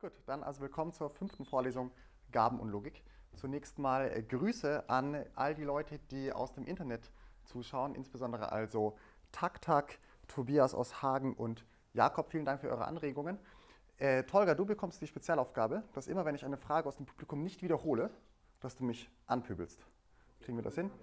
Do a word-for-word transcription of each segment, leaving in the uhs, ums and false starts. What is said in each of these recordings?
Gut, dann also willkommen zur fünften Vorlesung Gaben und Logik. Zunächst mal äh, Grüße an all die Leute, die aus dem Internet zuschauen, insbesondere also Tak-Tak, Tobias aus Hagen und Jakob. Vielen Dank für eure Anregungen. Äh, Tolga, du bekommst die Spezialaufgabe, dass immer, wenn ich eine Frage aus dem Publikum nicht wiederhole, dass du mich anpöbelst. Kriegen wir das hin?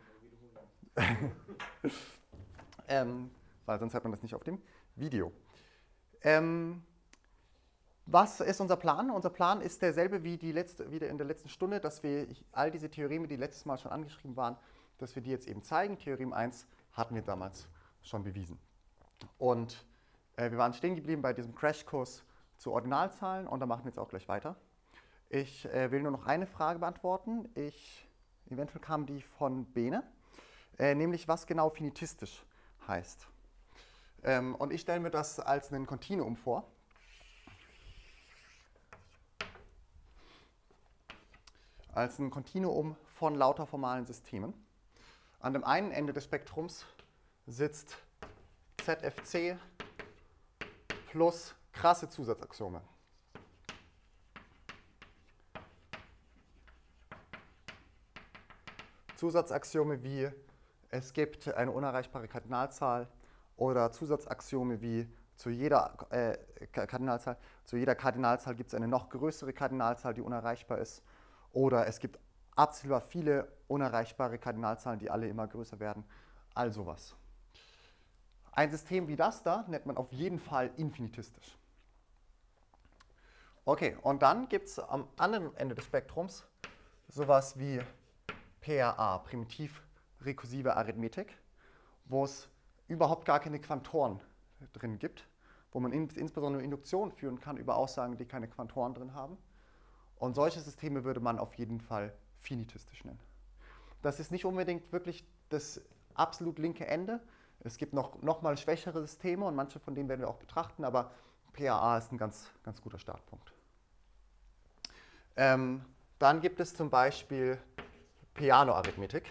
ähm, weil sonst hört man das nicht auf dem Video. Ähm, Was ist unser Plan? Unser Plan ist derselbe wie, die letzte, wie in der letzten Stunde, dass wir all diese Theoreme, die letztes Mal schon angeschrieben waren, dass wir die jetzt eben zeigen. Theorem eins hatten wir damals schon bewiesen. Und äh, wir waren stehen geblieben bei diesem Crashkurs zu Ordinalzahlen und da machen wir jetzt auch gleich weiter. Ich äh, will nur noch eine Frage beantworten. Ich, eventuell kam die von Bene, äh, nämlich was genau finitistisch heißt. Ähm, und ich stelle mir das als ein Kontinuum vor. Als ein Kontinuum von lauter formalen Systemen. An dem einen Ende des Spektrums sitzt Z F C plus krasse Zusatzaxiome. Zusatzaxiome wie es gibt eine unerreichbare Kardinalzahl oder Zusatzaxiome wie zu jeder äh, Kardinalzahl, zu jeder Kardinalzahl gibt es eine noch größere Kardinalzahl, die unerreichbar ist. Oder es gibt absehbar viele unerreichbare Kardinalzahlen, die alle immer größer werden. All sowas. Ein System wie das da nennt man auf jeden Fall infinitistisch. Okay, und dann gibt es am anderen Ende des Spektrums sowas wie P R A, primitiv-rekursive Arithmetik, wo es überhaupt gar keine Quantoren drin gibt, wo man in, insbesondere Induktion führen kann über Aussagen, die keine Quantoren drin haben. Und solche Systeme würde man auf jeden Fall finitistisch nennen. Das ist nicht unbedingt wirklich das absolut linke Ende. Es gibt noch, noch mal schwächere Systeme und manche von denen werden wir auch betrachten, aber P R A ist ein ganz, ganz guter Startpunkt. Ähm, dann gibt es zum Beispiel Peano-Arithmetik.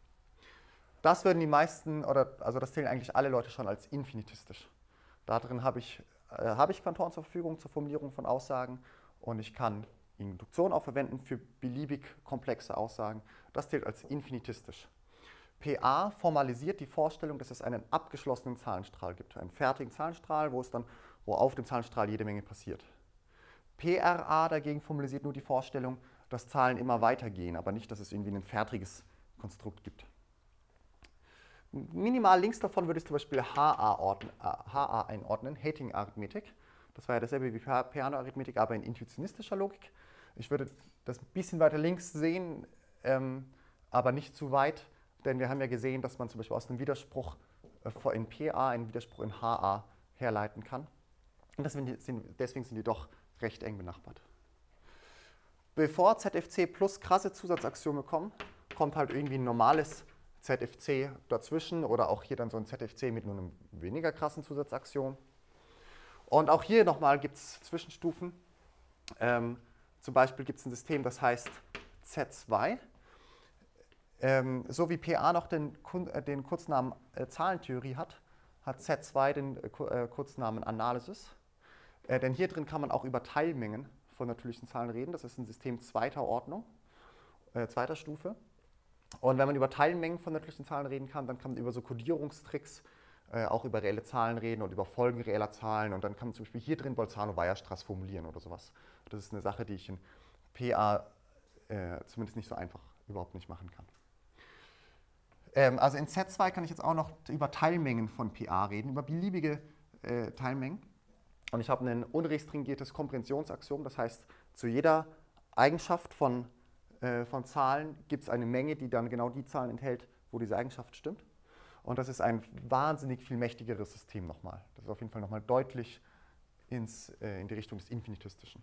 Das würden die meisten, oder also das zählen eigentlich alle Leute schon als infinitistisch. Darin habe ich, äh, habe ich Quantoren zur Verfügung zur Formulierung von Aussagen und ich kann Induktion auch verwenden für beliebig komplexe Aussagen. Das zählt als infinitistisch. P A formalisiert die Vorstellung, dass es einen abgeschlossenen Zahlenstrahl gibt, einen fertigen Zahlenstrahl, wo es dann, wo auf dem Zahlenstrahl jede Menge passiert. P R A dagegen formalisiert nur die Vorstellung, dass Zahlen immer weitergehen, aber nicht, dass es irgendwie ein fertiges Konstrukt gibt. Minimal links davon würde ich zum Beispiel H A, ordnen, H A einordnen, Hating-Arithmetik. Das war ja dasselbe wie Peano-Arithmetik, aber in intuitionistischer Logik. Ich würde das ein bisschen weiter links sehen, ähm, aber nicht zu weit, denn wir haben ja gesehen, dass man zum Beispiel aus einem Widerspruch äh, in P A einen Widerspruch in H A herleiten kann. Und deswegen sind, deswegen sind die doch recht eng benachbart. Bevor Z F C plus krasse Zusatzaxiome kommen, kommt halt irgendwie ein normales Z F C dazwischen oder auch hier dann so ein Z F C mit nur einem weniger krassen Zusatzaxiom. Und auch hier nochmal gibt es Zwischenstufen. Ähm, zum Beispiel gibt es ein System, das heißt Z zwei. Ähm, so wie P A noch den, äh, den Kurznamen äh, Zahlentheorie hat, hat Z zwei den äh, Kurznamen Analysis. Äh, denn hier drin kann man auch über Teilmengen von natürlichen Zahlen reden. Das ist ein System zweiter Ordnung, äh, zweiter Stufe. Und wenn man über Teilmengen von natürlichen Zahlen reden kann, dann kann man über so Kodierungstricks äh, auch über reelle Zahlen reden und über Folgen reeller Zahlen. Und dann kann man zum Beispiel hier drin Bolzano-Weierstrass formulieren oder sowas. Das ist eine Sache, die ich in P A äh, zumindest nicht so einfach überhaupt nicht machen kann. Ähm, also in Z zwei kann ich jetzt auch noch über Teilmengen von P A reden, über beliebige äh, Teilmengen. Und ich habe ein unrestringiertes Komprehensionsaxiom, das heißt, zu jeder Eigenschaft von, äh, von Zahlen gibt es eine Menge, die dann genau die Zahlen enthält, wo diese Eigenschaft stimmt. Und das ist ein wahnsinnig viel mächtigeres System nochmal. Das ist auf jeden Fall nochmal deutlich ins, äh, in die Richtung des Infinitistischen.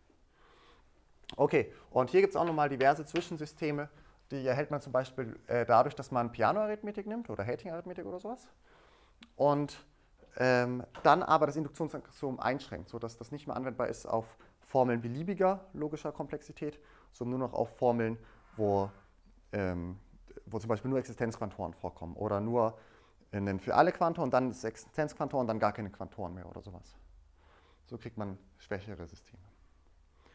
Okay, und hier gibt es auch nochmal diverse Zwischensysteme, die erhält man zum Beispiel äh, dadurch, dass man Peano-Arithmetik nimmt oder Hating-Arithmetik oder sowas. Und ähm, dann aber das Induktionsaxiom einschränkt, sodass das nicht mehr anwendbar ist auf Formeln beliebiger logischer Komplexität, sondern nur noch auf Formeln, wo, ähm, wo zum Beispiel nur Existenzquantoren vorkommen oder nur in für alle Quantoren, dann das Existenzquantor und dann gar keine Quantoren mehr oder sowas. So kriegt man schwächere Systeme.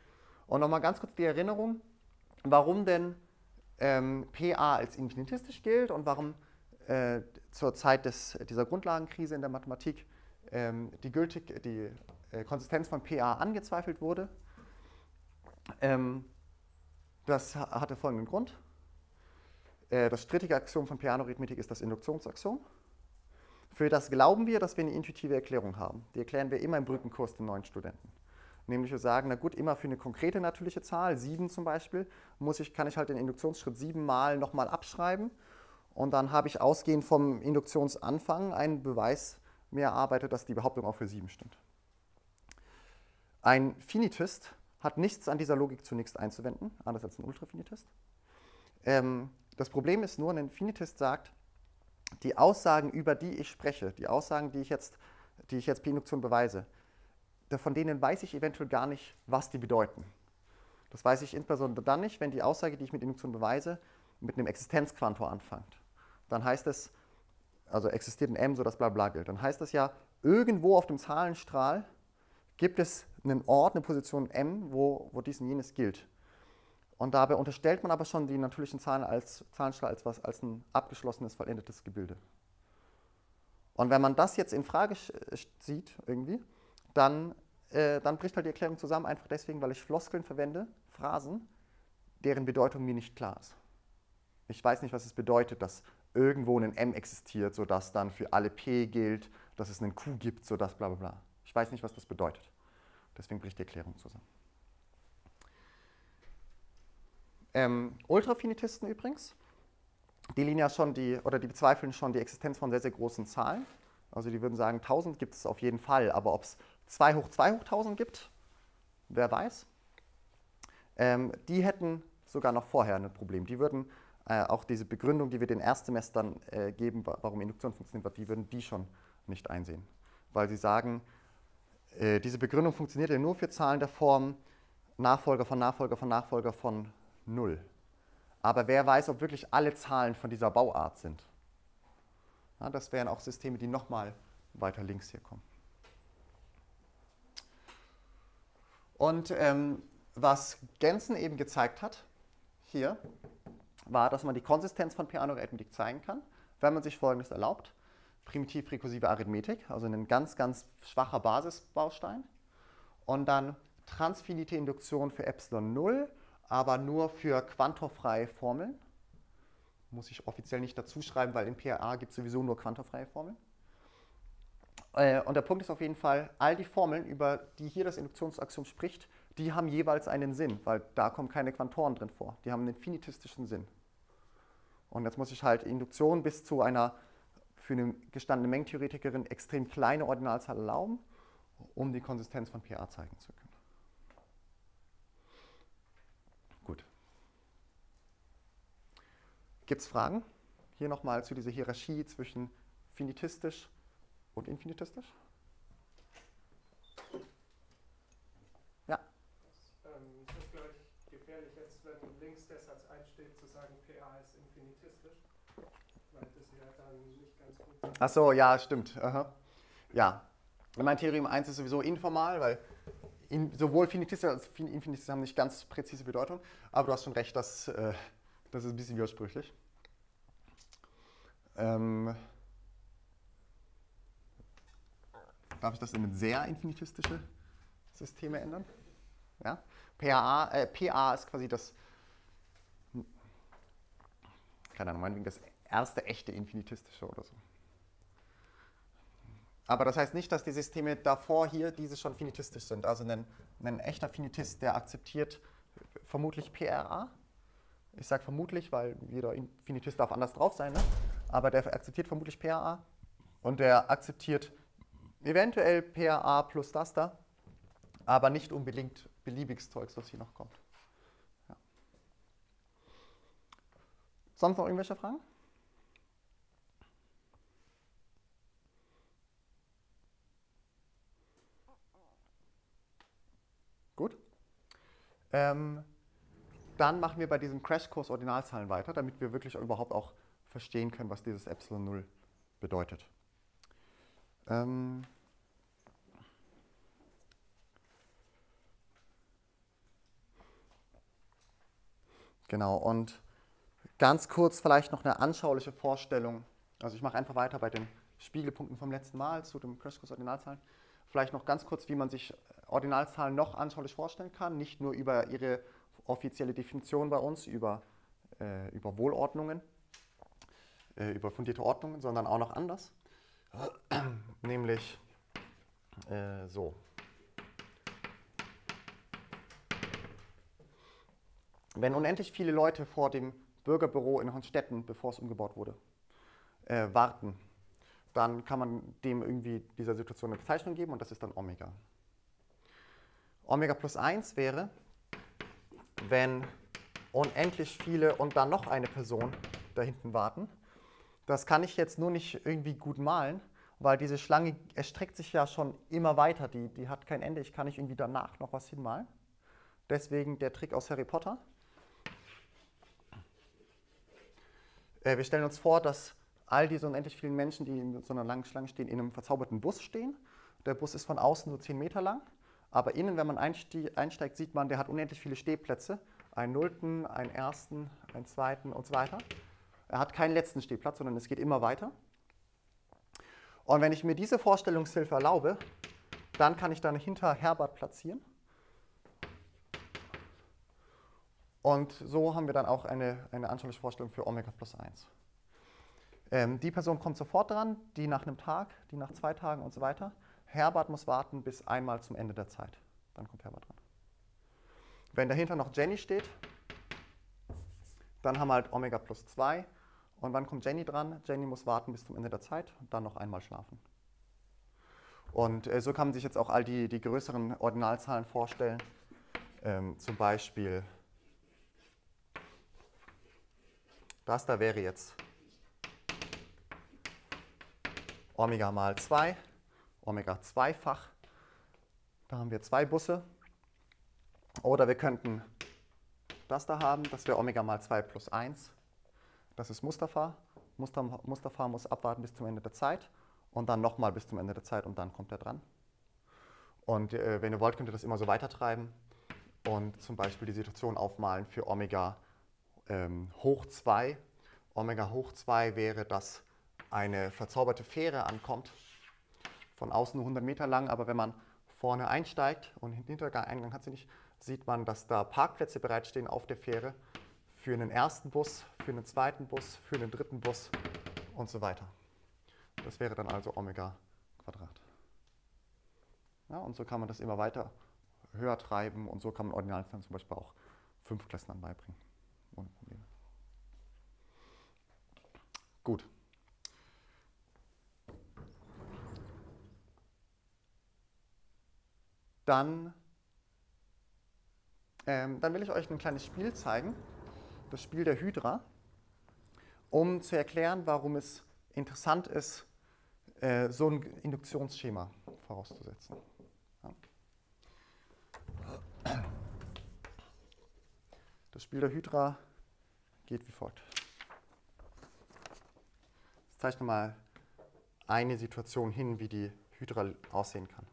Und nochmal ganz kurz die Erinnerung, warum denn ähm, P A als infinitistisch gilt und warum äh, zur Zeit des, dieser Grundlagenkrise in der Mathematik ähm, die, gültig, die äh, Konsistenz von P A angezweifelt wurde. Ähm, das hatte folgenden Grund. Äh, das strittige Axiom von Peano-Arithmetik ist das Induktionsaxiom. Für das glauben wir, dass wir eine intuitive Erklärung haben. Die erklären wir immer im Brückenkurs den neuen Studenten. Nämlich wir sagen, na gut, immer für eine konkrete natürliche Zahl, sieben zum Beispiel, muss ich, kann ich halt den Induktionsschritt sieben mal nochmal abschreiben. Und dann habe ich ausgehend vom Induktionsanfang einen Beweis mir erarbeitet, dass die Behauptung auch für sieben stimmt. Ein Finitist hat nichts an dieser Logik zunächst einzuwenden, anders als ein Ultrafinitist. Ähm, das Problem ist nur, ein Finitist sagt, die Aussagen, über die ich spreche, die Aussagen, die ich jetzt, die ich jetzt per Induktion beweise, von denen weiß ich eventuell gar nicht, was die bedeuten. Das weiß ich insbesondere dann nicht, wenn die Aussage, die ich mit Induktion beweise, mit einem Existenzquantor anfängt. Dann heißt es, also existiert ein M, sodass bla bla gilt. Dann heißt es ja, irgendwo auf dem Zahlenstrahl gibt es einen Ort, eine Position M, wo, wo dies und jenes gilt. Und dabei unterstellt man aber schon die natürlichen Zahlen als Zahlenstrahl als, was, als ein abgeschlossenes, vollendetes Gebilde. Und wenn man das jetzt in Frage sieht, irgendwie, dann, äh, dann bricht halt die Erklärung zusammen, einfach deswegen, weil ich Floskeln verwende, Phrasen, deren Bedeutung mir nicht klar ist. Ich weiß nicht, was es bedeutet, dass irgendwo ein M existiert, sodass dann für alle P gilt, dass es einen Q gibt, sodass bla bla bla. Ich weiß nicht, was das bedeutet. Deswegen bricht die Erklärung zusammen. Ähm, Ultrafinitisten übrigens, die liegen ja schon die, oder die bezweifeln schon die Existenz von sehr, sehr großen Zahlen. Also die würden sagen, tausend gibt es auf jeden Fall, aber ob es zwei hoch zwei hoch tausend gibt, wer weiß. Ähm, die hätten sogar noch vorher ein Problem. Die würden äh, auch diese Begründung, die wir den Erstsemestern äh, geben, warum Induktion funktioniert, die würden die schon nicht einsehen. Weil sie sagen, äh, diese Begründung funktioniert ja nur für Zahlen der Form Nachfolger von Nachfolger von Nachfolger von null. Aber wer weiß, ob wirklich alle Zahlen von dieser Bauart sind. Ja, das wären auch Systeme, die nochmal weiter links hier kommen. Und ähm, was Gensen eben gezeigt hat, hier, war, dass man die Konsistenz von Peano-Arithmetik zeigen kann, wenn man sich Folgendes erlaubt. Primitiv-rekursive Arithmetik, also ein ganz, ganz schwacher Basisbaustein. Und dann transfinite Induktion für Epsilon null, aber nur für quantorfreie Formeln. Muss ich offiziell nicht dazu schreiben, weil in P R A gibt es sowieso nur quantorfreie Formeln. Äh, und der Punkt ist auf jeden Fall, all die Formeln, über die hier das Induktionsaxiom spricht, die haben jeweils einen Sinn, weil da kommen keine Quantoren drin vor. Die haben einen finitistischen Sinn. Und jetzt muss ich halt Induktion bis zu einer für eine gestandene Mengentheoretikerin extrem kleine Ordinalzahl erlauben, um die Konsistenz von P R A zeigen zu können. Gut. Gibt es Fragen? Hier nochmal zu dieser Hierarchie zwischen finitistisch und infinitistisch? Ja. Das ähm, ist vielleicht gefährlich, jetzt wenn links der Satz einsteht, zu sagen, P A ist infinitistisch, weil das ja dann nicht ganz gut ist. Ach so, ja, stimmt. Aha. Ja. Mein Theorem eins ist sowieso informal, weil in, sowohl Finitistisch als auch Infinitistisch haben nicht ganz präzise Bedeutung, aber du hast schon recht, dass, äh, das ist ein bisschen widersprüchlich. Ähm, darf ich das in sehr infinitistische Systeme ändern? Ja? P A, äh, P A ist quasi das, keine Ahnung, meinetwegen das erste echte infinitistische oder so. Aber das heißt nicht, dass die Systeme davor hier diese schon finitistisch sind. Also ein, ein echter Finitist, der akzeptiert vermutlich P R A. Ich sage vermutlich, weil jeder Infinitist darf anders drauf sein, ne? Aber der akzeptiert vermutlich P R A und der akzeptiert eventuell P R A plus das da, aber nicht unbedingt beliebiges Zeugs, was hier noch kommt. Ja. Sonst noch irgendwelche Fragen? Gut. Ähm, dann machen wir bei diesem Crashkurs Ordinalzahlen weiter, damit wir wirklich überhaupt auch verstehen können, was dieses Epsilon null bedeutet. Ähm Genau, und ganz kurz vielleicht noch eine anschauliche Vorstellung. Also ich mache einfach weiter bei den Spiegelpunkten vom letzten Mal zu dem Crashkurs Ordinalzahlen. Vielleicht noch ganz kurz, wie man sich Ordinalzahlen noch anschaulich vorstellen kann. Nicht nur über ihre offizielle Definition bei uns, über, äh, über Wohlordnungen, äh, über fundierte Ordnungen, sondern auch noch anders. Nämlich äh, so. Wenn unendlich viele Leute vor dem Bürgerbüro in Honstetten, bevor es umgebaut wurde, äh, warten, dann kann man dem irgendwie dieser Situation eine Bezeichnung geben und das ist dann Omega. Omega plus eins wäre, wenn unendlich viele und dann noch eine Person da hinten warten. Das kann ich jetzt nur nicht irgendwie gut malen, weil diese Schlange erstreckt sich ja schon immer weiter, die, die hat kein Ende, ich kann nicht irgendwie danach noch was hinmalen. Deswegen der Trick aus Harry Potter. Wir stellen uns vor, dass all diese unendlich vielen Menschen, die in so einer langen Schlange stehen, in einem verzauberten Bus stehen. Der Bus ist von außen nur zehn Meter lang, aber innen, wenn man einsteigt, sieht man, der hat unendlich viele Stehplätze. Einen nullten, einen ersten, einen zweiten und so weiter. Er hat keinen letzten Stehplatz, sondern es geht immer weiter. Und wenn ich mir diese Vorstellungshilfe erlaube, dann kann ich dann hinter Herbert platzieren. Und so haben wir dann auch eine, eine anschauliche Vorstellung für Omega plus eins. Ähm, die Person kommt sofort dran, die nach einem Tag, die nach zwei Tagen und so weiter. Herbert muss warten bis einmal zum Ende der Zeit. Dann kommt Herbert dran. Wenn dahinter noch Jenny steht, dann haben wir halt Omega plus zwei. Und wann kommt Jenny dran? Jenny muss warten bis zum Ende der Zeit und dann noch einmal schlafen. Und äh, so kann man sich jetzt auch all die, die größeren Ordinalzahlen vorstellen. Ähm, zum Beispiel das da wäre jetzt Omega mal zwei, Omega zweifach. Da haben wir zwei Busse. Oder wir könnten das da haben, das wäre Omega mal zwei plus eins. Das ist Mustafa. Mustafa. Mustafa muss abwarten bis zum Ende der Zeit und dann nochmal bis zum Ende der Zeit und dann kommt er dran. Und äh, wenn ihr wollt, könnt ihr das immer so weitertreiben und zum Beispiel die Situation aufmalen für Omega ähm, hoch zwei. Omega hoch zwei wäre, dass eine verzauberte Fähre ankommt, von außen nur hundert Meter lang, aber wenn man vorne einsteigt und den Hintereingang hat sie nicht, sieht man, dass da Parkplätze bereitstehen auf der Fähre für einen ersten Bus, für einen zweiten Bus, für einen dritten Bus und so weiter. Das wäre dann also Omega Quadrat. Ja, und so kann man das immer weiter höher treiben und so kann man Ordinalzahlen zum Beispiel auch Fünftklässlern beibringen. Ohne Probleme. Gut. Dann, ähm, dann will ich euch ein kleines Spiel zeigen, das Spiel der Hydra, um zu erklären, warum es interessant ist, äh, so ein Induktionsschema vorauszusetzen. Ja. Das Spiel der Hydra geht wie folgt. Ich zeichne mal eine Situation hin, wie die Hydra aussehen kann.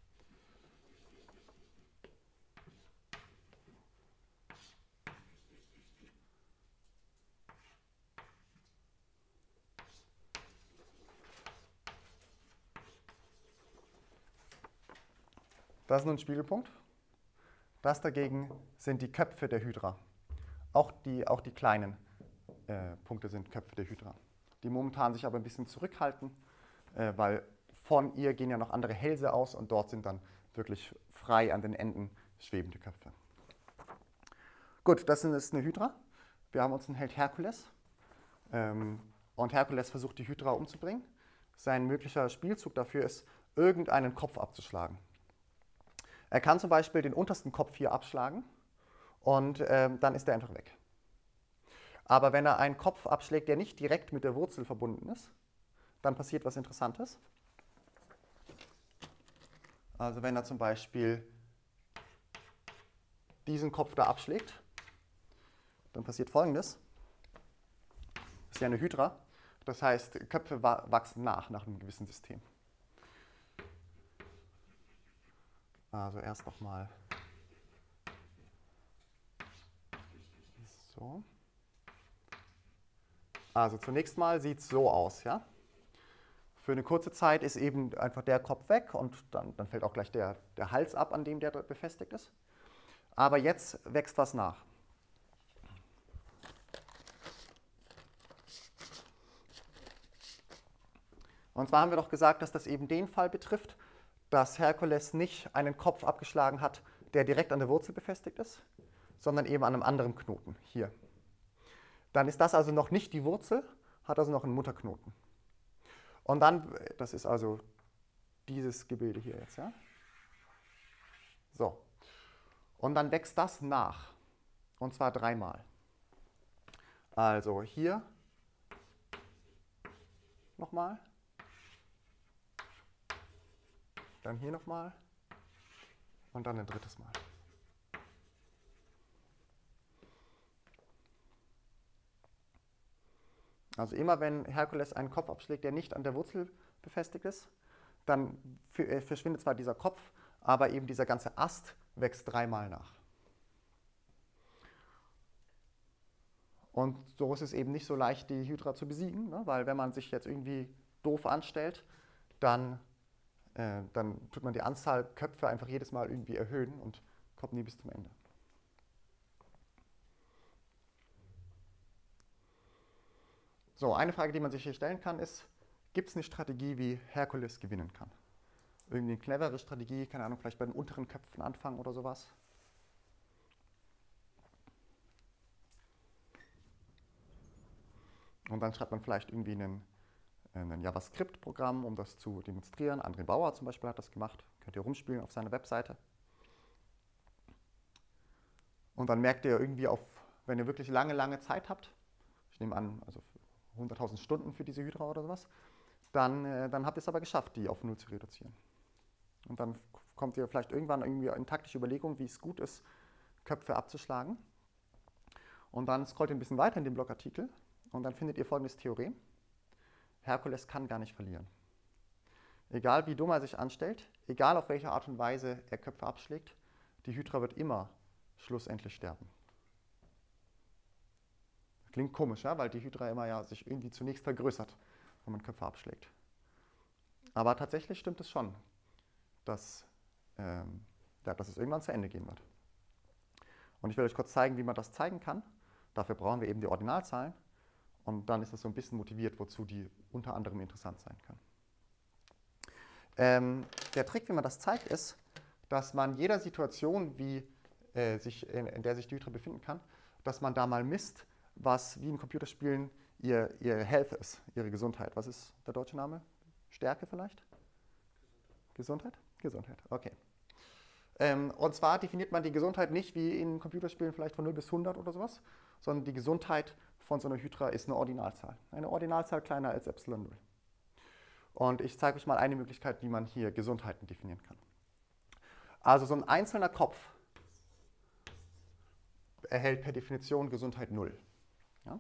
Das ist nun ein Spiegelpunkt. Das dagegen sind die Köpfe der Hydra. Auch die, auch die kleinen äh, Punkte sind Köpfe der Hydra, die momentan sich aber ein bisschen zurückhalten, äh, weil von ihr gehen ja noch andere Hälse aus und dort sind dann wirklich frei an den Enden schwebende Köpfe. Gut, das ist eine Hydra. Wir haben uns einen Held Herkules. Ähm, und Herkules versucht, die Hydra umzubringen. Sein möglicher Spielzug dafür ist, irgendeinen Kopf abzuschlagen. Er kann zum Beispiel den untersten Kopf hier abschlagen und ähm, dann ist er einfach weg. Aber wenn er einen Kopf abschlägt, der nicht direkt mit der Wurzel verbunden ist, dann passiert was Interessantes. Also wenn er zum Beispiel diesen Kopf da abschlägt, dann passiert Folgendes. Das ist ja eine Hydra, das heißt, Köpfe wachsen nach, nach einem gewissen System. Also erst nochmal so. So. Also zunächst mal sieht es so aus, ja. Für eine kurze Zeit ist eben einfach der Kopf weg und dann, dann fällt auch gleich der, der Hals ab, an dem der befestigt ist. Aber jetzt wächst was nach. Und zwar haben wir doch gesagt, dass das eben den Fall betrifft, dass Herkules nicht einen Kopf abgeschlagen hat, der direkt an der Wurzel befestigt ist, sondern eben an einem anderen Knoten, hier. Dann ist das also noch nicht die Wurzel, hat also noch einen Mutterknoten. Und dann, das ist also dieses Gebilde hier jetzt, ja. So. Und dann wächst das nach. Und zwar dreimal. Also hier nochmal. Dann hier nochmal. Und dann ein drittes Mal. Also immer wenn Herkules einen Kopf abschlägt, der nicht an der Wurzel befestigt ist, dann verschwindet zwar dieser Kopf, aber eben dieser ganze Ast wächst dreimal nach. Und so ist es eben nicht so leicht, die Hydra zu besiegen, ne? Weil wenn man sich jetzt irgendwie doof anstellt, dann, äh, dann tut man die Anzahl Köpfe einfach jedes Mal irgendwie erhöhen und kommt nie bis zum Ende. So, eine Frage, die man sich hier stellen kann, ist, gibt es eine Strategie, wie Herkules gewinnen kann? Irgendwie eine clevere Strategie, keine Ahnung, vielleicht bei den unteren Köpfen anfangen oder sowas? Und dann schreibt man vielleicht irgendwie einen, ein JavaScript-Programm, um das zu demonstrieren. André Bauer zum Beispiel hat das gemacht. Könnt ihr rumspielen auf seiner Webseite. Und dann merkt ihr irgendwie, auf, wenn ihr wirklich lange, lange Zeit habt, ich nehme an, also hunderttausend Stunden für diese Hydra oder sowas, dann, äh, dann habt ihr es aber geschafft, die auf null zu reduzieren. Und dann kommt ihr vielleicht irgendwann irgendwie in taktische Überlegung, wie es gut ist, Köpfe abzuschlagen. Und dann scrollt ihr ein bisschen weiter in dem Blogartikel und dann findet ihr folgendes Theorem. Herkules kann gar nicht verlieren. Egal wie dumm er sich anstellt, egal auf welche Art und Weise er Köpfe abschlägt, die Hydra wird immer schlussendlich sterben. Klingt komisch, ja? Weil die Hydra immer ja sich irgendwie zunächst vergrößert, wenn man Köpfe abschlägt. Aber tatsächlich stimmt es schon, dass, ähm, ja, dass es irgendwann zu Ende gehen wird. Und ich will euch kurz zeigen, wie man das zeigen kann. Dafür brauchen wir eben die Ordinalzahlen. Und dann ist das so ein bisschen motiviert, wozu die unter anderem interessant sein kann. Ähm, der Trick, wie man das zeigt, ist, dass man jeder Situation, wie, äh, sich, in, in der sich die Hydra befinden kann, dass man da mal misst, was wie in Computerspielen ihr, ihr Health ist, ihre Gesundheit. Was ist der deutsche Name? Stärke vielleicht? Gesundheit? Gesundheit, okay. Ähm, und zwar definiert man die Gesundheit nicht wie in Computerspielen vielleicht von null bis hundert oder sowas, sondern die Gesundheit von so einer Hydra ist eine Ordinalzahl. Eine Ordinalzahl kleiner als Epsilon null. Und ich zeige euch mal eine Möglichkeit, wie man hier Gesundheiten definieren kann. Also so ein einzelner Kopf erhält per Definition Gesundheit null. Ja?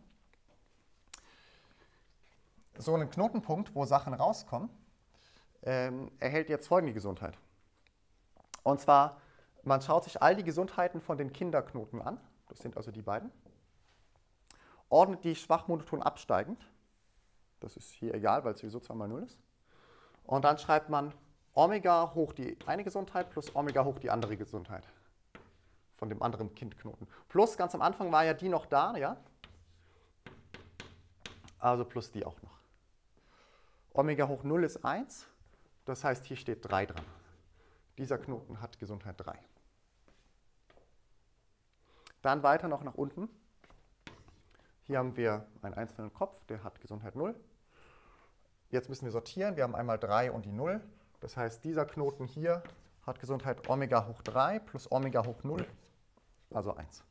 So ein Knotenpunkt, wo Sachen rauskommen, ähm, erhält jetzt folgende Gesundheit. Und zwar, man schaut sich all die Gesundheiten von den Kinderknoten an, das sind also die beiden, ordnet die schwach monoton absteigend, das ist hier egal, weil es sowieso zwei mal null ist, und dann schreibt man Omega hoch die eine Gesundheit plus Omega hoch die andere Gesundheit von dem anderen Kindknoten. Plus, ganz am Anfang war ja die noch da, ja? Also plus die auch noch. Omega hoch null ist eins, das heißt, hier steht drei dran. Dieser Knoten hat Gesundheit drei. Dann weiter noch nach unten. Hier haben wir einen einzelnen Kopf, der hat Gesundheit null. Jetzt müssen wir sortieren. Wir haben einmal drei und die null. Das heißt, dieser Knoten hier hat Gesundheit Omega hoch drei plus Omega hoch null, also eins.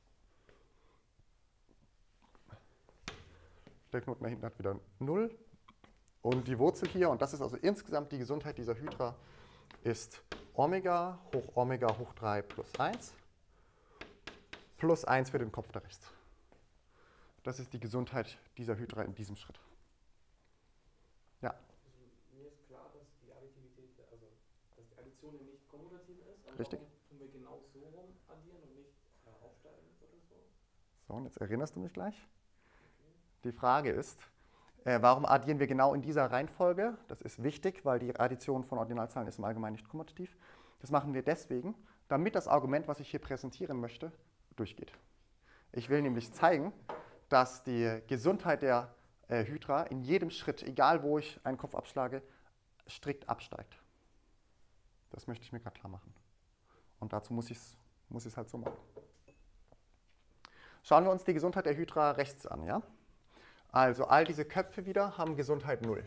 Der Knoten da hinten hat wieder null. Und die Wurzel hier, und das ist also insgesamt die Gesundheit dieser Hydra, ist Omega hoch Omega hoch drei plus eins plus eins für den Kopf der rechts. Das ist die Gesundheit dieser Hydra in diesem Schritt. Ja. Also, mir ist klar, dass die Additivität, also dass die Addition nicht kommutativ ist. Aber richtig. Warum tun wir genau so rum addieren und nicht äh, aufsteigen oder so? So, und jetzt erinnerst du mich gleich. Die Frage ist, äh, warum addieren wir genau in dieser Reihenfolge? Das ist wichtig, weil die Addition von Ordinalzahlen ist im Allgemeinen nicht kommutativ. Das machen wir deswegen, damit das Argument, was ich hier präsentieren möchte, durchgeht. Ich will nämlich zeigen, dass die Gesundheit der äh, Hydra in jedem Schritt, egal wo ich einen Kopf abschlage, strikt absteigt. Das möchte ich mir gerade klar machen. Und dazu muss ich es muss ich's halt so machen. Schauen wir uns die Gesundheit der Hydra rechts an. Ja? Also all diese Köpfe wieder haben Gesundheit null.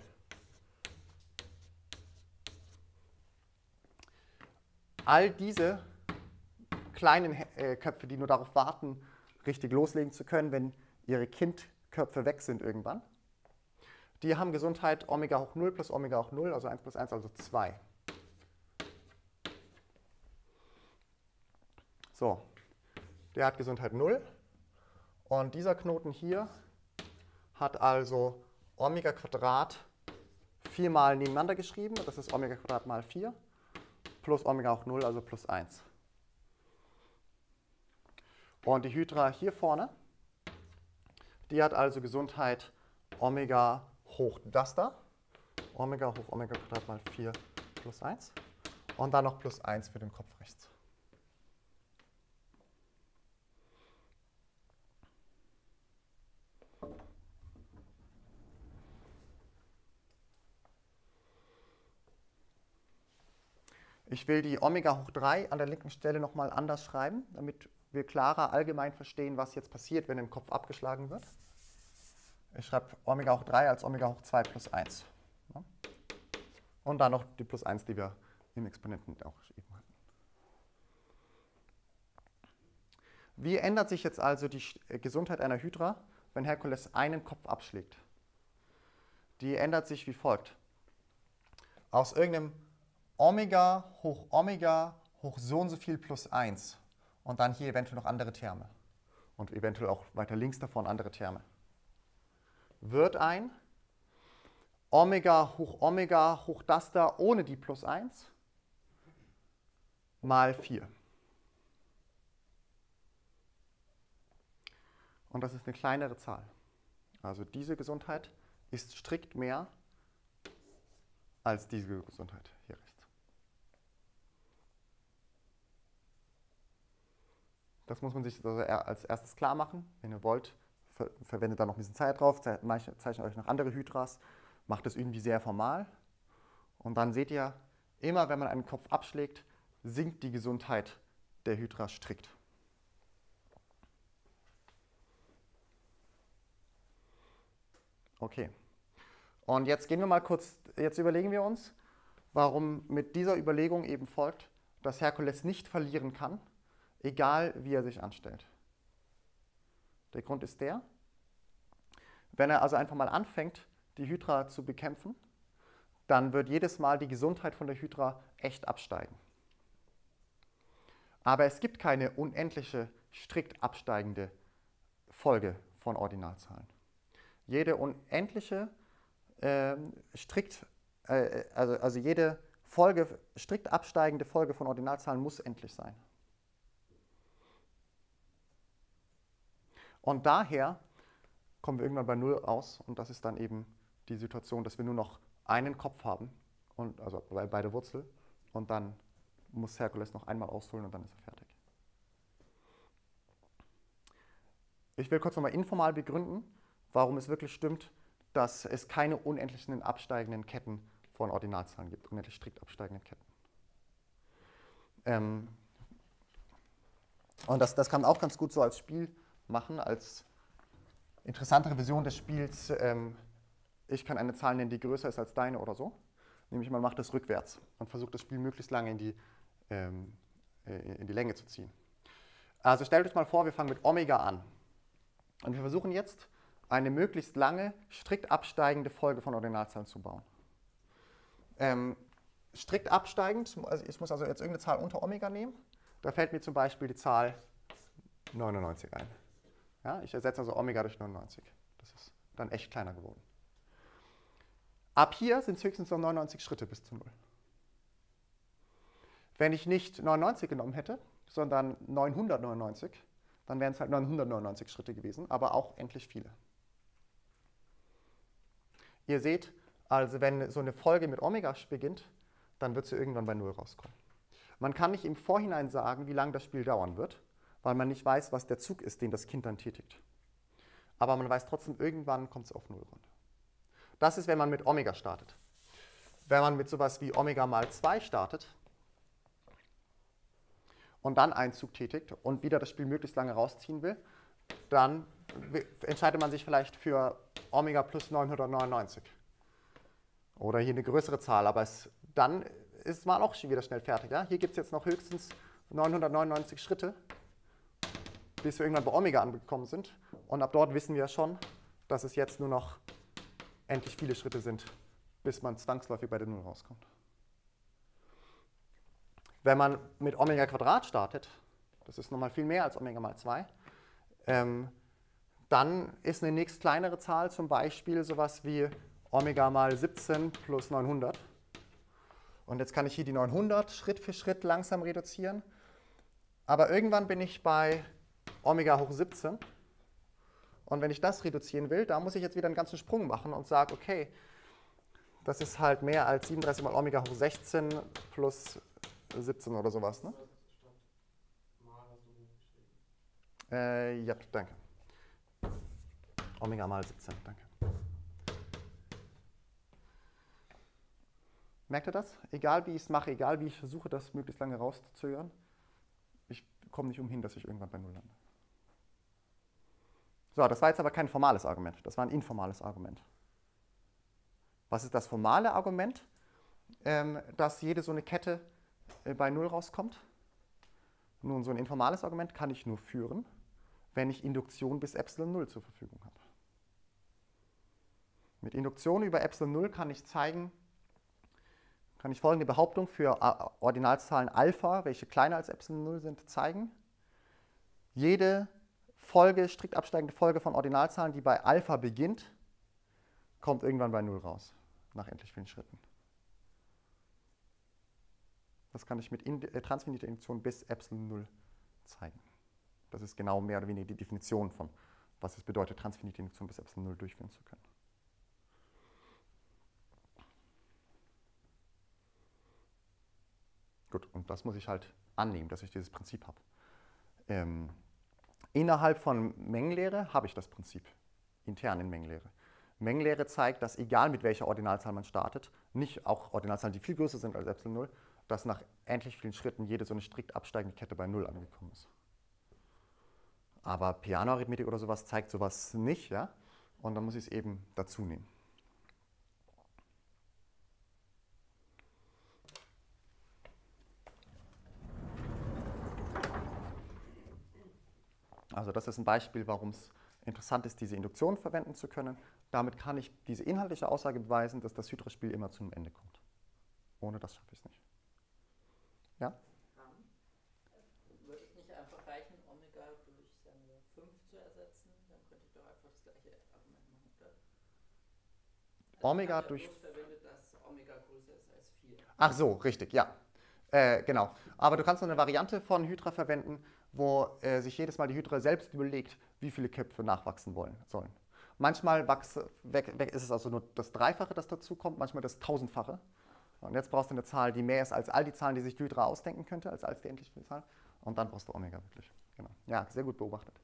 All diese kleinen äh, Köpfe, die nur darauf warten, richtig loslegen zu können, wenn ihre Kindköpfe weg sind irgendwann, die haben Gesundheit Omega hoch null plus Omega hoch null, also eins plus eins, also zwei. So, der hat Gesundheit null und dieser Knoten hier hat also Omega Quadrat viermal nebeneinander geschrieben, das ist Omega Quadrat mal vier, plus Omega hoch null, also plus eins. Und die Hydra hier vorne, die hat also Gesundheit Omega hoch das da, Omega hoch Omega Quadrat mal vier plus eins und dann noch plus eins für den Kopf rechts. Ich will die Omega hoch drei an der linken Stelle nochmal anders schreiben, damit wir klarer allgemein verstehen, was jetzt passiert, wenn ein Kopf abgeschlagen wird. Ich schreibe Omega hoch drei als Omega hoch zwei plus eins. Und dann noch die plus eins, die wir im Exponenten auch eben hatten. Wie ändert sich jetzt also die Gesundheit einer Hydra, wenn Herkules einen Kopf abschlägt? Die ändert sich wie folgt. Aus irgendeinem Omega hoch Omega hoch so und so viel plus eins und dann hier eventuell noch andere Terme und eventuell auch weiter links davon andere Terme, wird ein Omega hoch Omega hoch das da ohne die plus eins mal vier. Und das ist eine kleinere Zahl. Also diese Gesundheit ist strikt mehr als diese Gesundheit hier rechts. Das muss man sich also als erstes klar machen. Wenn ihr wollt, ver verwendet da noch ein bisschen Zeit drauf, zeichnet euch noch andere Hydras, macht das irgendwie sehr formal. Und dann seht ihr, immer wenn man einen Kopf abschlägt, sinkt die Gesundheit der Hydra strikt. Okay. Und jetzt gehen wir mal kurz, jetzt überlegen wir uns, warum mit dieser Überlegung eben folgt, dass Herkules nicht verlieren kann, egal wie er sich anstellt. Der Grund ist der, wenn er also einfach mal anfängt, die Hydra zu bekämpfen, dann wird jedes Mal die Gesundheit von der Hydra echt absteigen. Aber es gibt keine unendliche, strikt absteigende Folge von Ordinalzahlen. Jede unendliche, äh, strikt, äh, also, also jede Folge, strikt absteigende Folge von Ordinalzahlen muss endlich sein. Und daher kommen wir irgendwann bei null raus und das ist dann eben die Situation, dass wir nur noch einen Kopf haben, und, also bei, bei der Wurzel, und dann muss Herkules noch einmal ausholen und dann ist er fertig. Ich will kurz nochmal informal begründen, warum es wirklich stimmt, dass es keine unendlichen absteigenden Ketten von Ordinalzahlen gibt, unendlich strikt absteigenden Ketten. Ähm, und das, das kann man auch ganz gut so als Spiel machen, als interessantere Version des Spiels, ähm, ich kann eine Zahl nennen, die größer ist als deine oder so. Nämlich man macht das rückwärts und versucht das Spiel möglichst lange in die, ähm, in die Länge zu ziehen. Also stellt euch mal vor, wir fangen mit Omega an. Und wir versuchen jetzt, eine möglichst lange, strikt absteigende Folge von Ordinalzahlen zu bauen. Ähm, strikt absteigend, also ich muss also jetzt irgendeine Zahl unter Omega nehmen. Da fällt mir zum Beispiel die Zahl neunundneunzig ein. Ja, ich ersetze also Omega durch neunundneunzig. Das ist dann echt kleiner geworden. Ab hier sind es höchstens noch neunundneunzig Schritte bis zu null. Wenn ich nicht neunundneunzig genommen hätte, sondern neunhundertneunundneunzig, dann wären es halt neunhundertneunundneunzig Schritte gewesen, aber auch endlich viele. Ihr seht, also wenn so eine Folge mit Omega beginnt, dann wird sie irgendwann bei null rauskommen. Man kann nicht im Vorhinein sagen, wie lange das Spiel dauern wird, weil man nicht weiß, was der Zug ist, den das Kind dann tätigt. Aber man weiß trotzdem, irgendwann kommt es auf null runter. Das ist, wenn man mit Omega startet. Wenn man mit sowas wie Omega mal zwei startet und dann einen Zug tätigt und wieder das Spiel möglichst lange rausziehen will, dann entscheidet man sich vielleicht für Omega plus neunhundertneunundneunzig. Oder hier eine größere Zahl, aber es, dann ist man auch schon wieder schnell fertig. Ja? Hier gibt es jetzt noch höchstens neunhundertneunundneunzig Schritte, bis wir irgendwann bei Omega angekommen sind. Und ab dort wissen wir ja schon, dass es jetzt nur noch endlich viele Schritte sind, bis man zwangsläufig bei der Null rauskommt. Wenn man mit Omega Quadrat startet, das ist nochmal viel mehr als Omega mal zwei, ähm, dann ist eine nächst kleinere Zahl zum Beispiel sowas wie Omega mal siebzehn plus neunhundert. Und jetzt kann ich hier die neunhundert Schritt für Schritt langsam reduzieren. Aber irgendwann bin ich bei Omega hoch siebzehn. Und wenn ich das reduzieren will, da muss ich jetzt wieder einen ganzen Sprung machen und sage, okay, das ist halt mehr als siebenunddreißig mal Omega hoch sechzehn plus siebzehn oder sowas. Ne? Äh, ja, danke. Omega mal siebzehn, danke. Merkt ihr das? Egal wie ich es mache, egal wie ich versuche, das möglichst lange rauszuzögern, ich komme nicht umhin, dass ich irgendwann bei Null lande. So, das war jetzt aber kein formales Argument, das war ein informales Argument. Was ist das formale Argument, ähm, dass jede so eine Kette äh, bei Null rauskommt? Nun, so ein informales Argument kann ich nur führen, wenn ich Induktion bis Epsilon null zur Verfügung habe. Mit Induktion über Epsilon null kann ich zeigen, kann ich folgende Behauptung für Ordinalzahlen Alpha, welche kleiner als Epsilon null sind, zeigen. Jede Folge, strikt absteigende Folge von Ordinalzahlen, die bei Alpha beginnt, kommt irgendwann bei Null raus, nach endlich vielen Schritten. Das kann ich mit äh, transfiniter Induktion bis Epsilon null zeigen. Das ist genau mehr oder weniger die Definition von, was es bedeutet, transfinite Induktion bis Epsilon null durchführen zu können. Gut, und das muss ich halt annehmen, dass ich dieses Prinzip habe. Ähm, innerhalb von Mengenlehre habe ich das Prinzip, intern in Mengenlehre. Mengenlehre zeigt, dass egal mit welcher Ordinalzahl man startet, nicht auch Ordinalzahlen, die viel größer sind als Epsilon null, dass nach endlich vielen Schritten jede so eine strikt absteigende Kette bei Null angekommen ist. Aber Peano-Arithmetik oder sowas zeigt sowas nicht, ja? Und dann muss ich es eben dazu nehmen. Also das ist ein Beispiel, warum es interessant ist, diese Induktion verwenden zu können. Damit kann ich diese inhaltliche Aussage beweisen, dass das Hydra-Spiel immer zu einem Ende kommt. Ohne das schaffe ich es nicht. Ja? Würde es nicht einfach reichen, Omega durch, sagen wir, fünf zu ersetzen? Dann könnte ich doch einfach das gleiche Argument machen, oder? Also Omega ich durch... verwendet, dass Omega größer ist als vier. Ach so, richtig, ja. Äh, genau. Aber du kannst noch eine Variante von Hydra verwenden, wo äh, sich jedes Mal die Hydra selbst überlegt, wie viele Köpfe nachwachsen wollen, sollen. Manchmal wachse, weg, weg ist es also nur das Dreifache, das dazu kommt, manchmal das Tausendfache. Und jetzt brauchst du eine Zahl, die mehr ist als all die Zahlen, die sich die Hydra ausdenken könnte, als, als die endliche Zahl. Und dann brauchst du Omega wirklich. Genau. Ja, sehr gut beobachtet.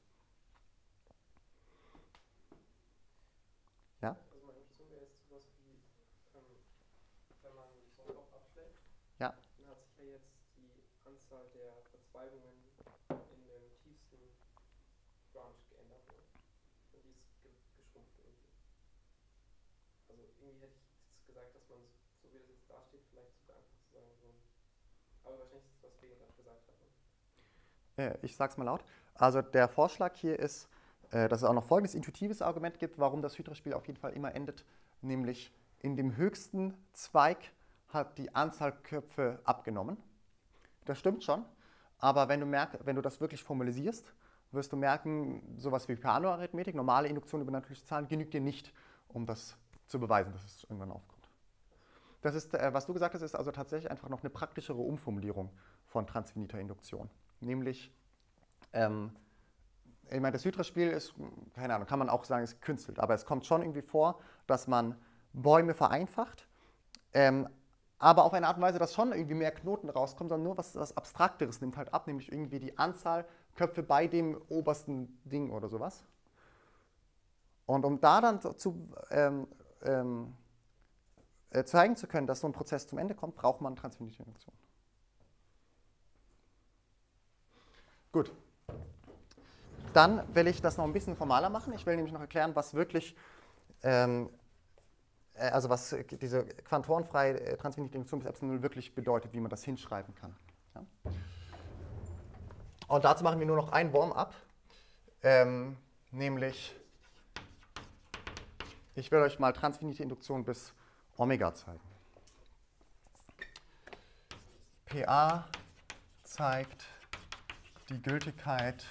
Ja? Also meine Intuition wäre jetzt sowas wie, ähm, wenn man so einen Block abschlägt, Ja. dann hat sich ja jetzt die Anzahl der Verzweigungen in dem tiefsten Branch geändert. Ne? Und die ist ge geschrumpft irgendwie. Also irgendwie hätte ich jetzt gesagt, dass man, so wie das jetzt da steht, vielleicht sogar einfach zu sagen, so ein, aber wahrscheinlich ist das, was Begen gerade gesagt hat. Ne? Ich sage es mal laut. Also der Vorschlag hier ist, dass es auch noch folgendes intuitives Argument gibt, warum das Hydra-Spiel auf jeden Fall immer endet, nämlich in dem höchsten Zweig hat die Anzahl Köpfe abgenommen. Das stimmt schon, aber wenn du, merk, wenn du das wirklich formalisierst, wirst du merken, sowas wie Peano-Arithmetik, normale Induktion über natürliche Zahlen, genügt dir nicht, um das zu beweisen, dass es irgendwann aufkommt. Das ist, was du gesagt hast, ist also tatsächlich einfach noch eine praktischere Umformulierung von transfiniter Induktion. Nämlich, ähm, ich meine, das Hydra-Spiel ist, keine Ahnung, kann man auch sagen, ist gekünstelt, aber es kommt schon irgendwie vor, dass man Bäume vereinfacht, ähm, aber auf eine Art und Weise, dass schon irgendwie mehr Knoten rauskommen, sondern nur was, was Abstrakteres nimmt halt ab, nämlich irgendwie die Anzahl Köpfe bei dem obersten Ding oder sowas. Und um da dann zu, ähm, ähm, äh, zeigen zu können, dass so ein Prozess zum Ende kommt, braucht man transfinitive Induktion. Gut. Dann will ich das noch ein bisschen formaler machen. Ich will nämlich noch erklären, was wirklich, ähm, also was diese quantorenfreie transfinitive Induktion bis Epsilon null wirklich bedeutet, wie man das hinschreiben kann. Ja? Und dazu machen wir nur noch ein Warm-up, ähm, nämlich, ich will euch mal transfinitive Induktion bis Omega zeigen. P A zeigt die Gültigkeit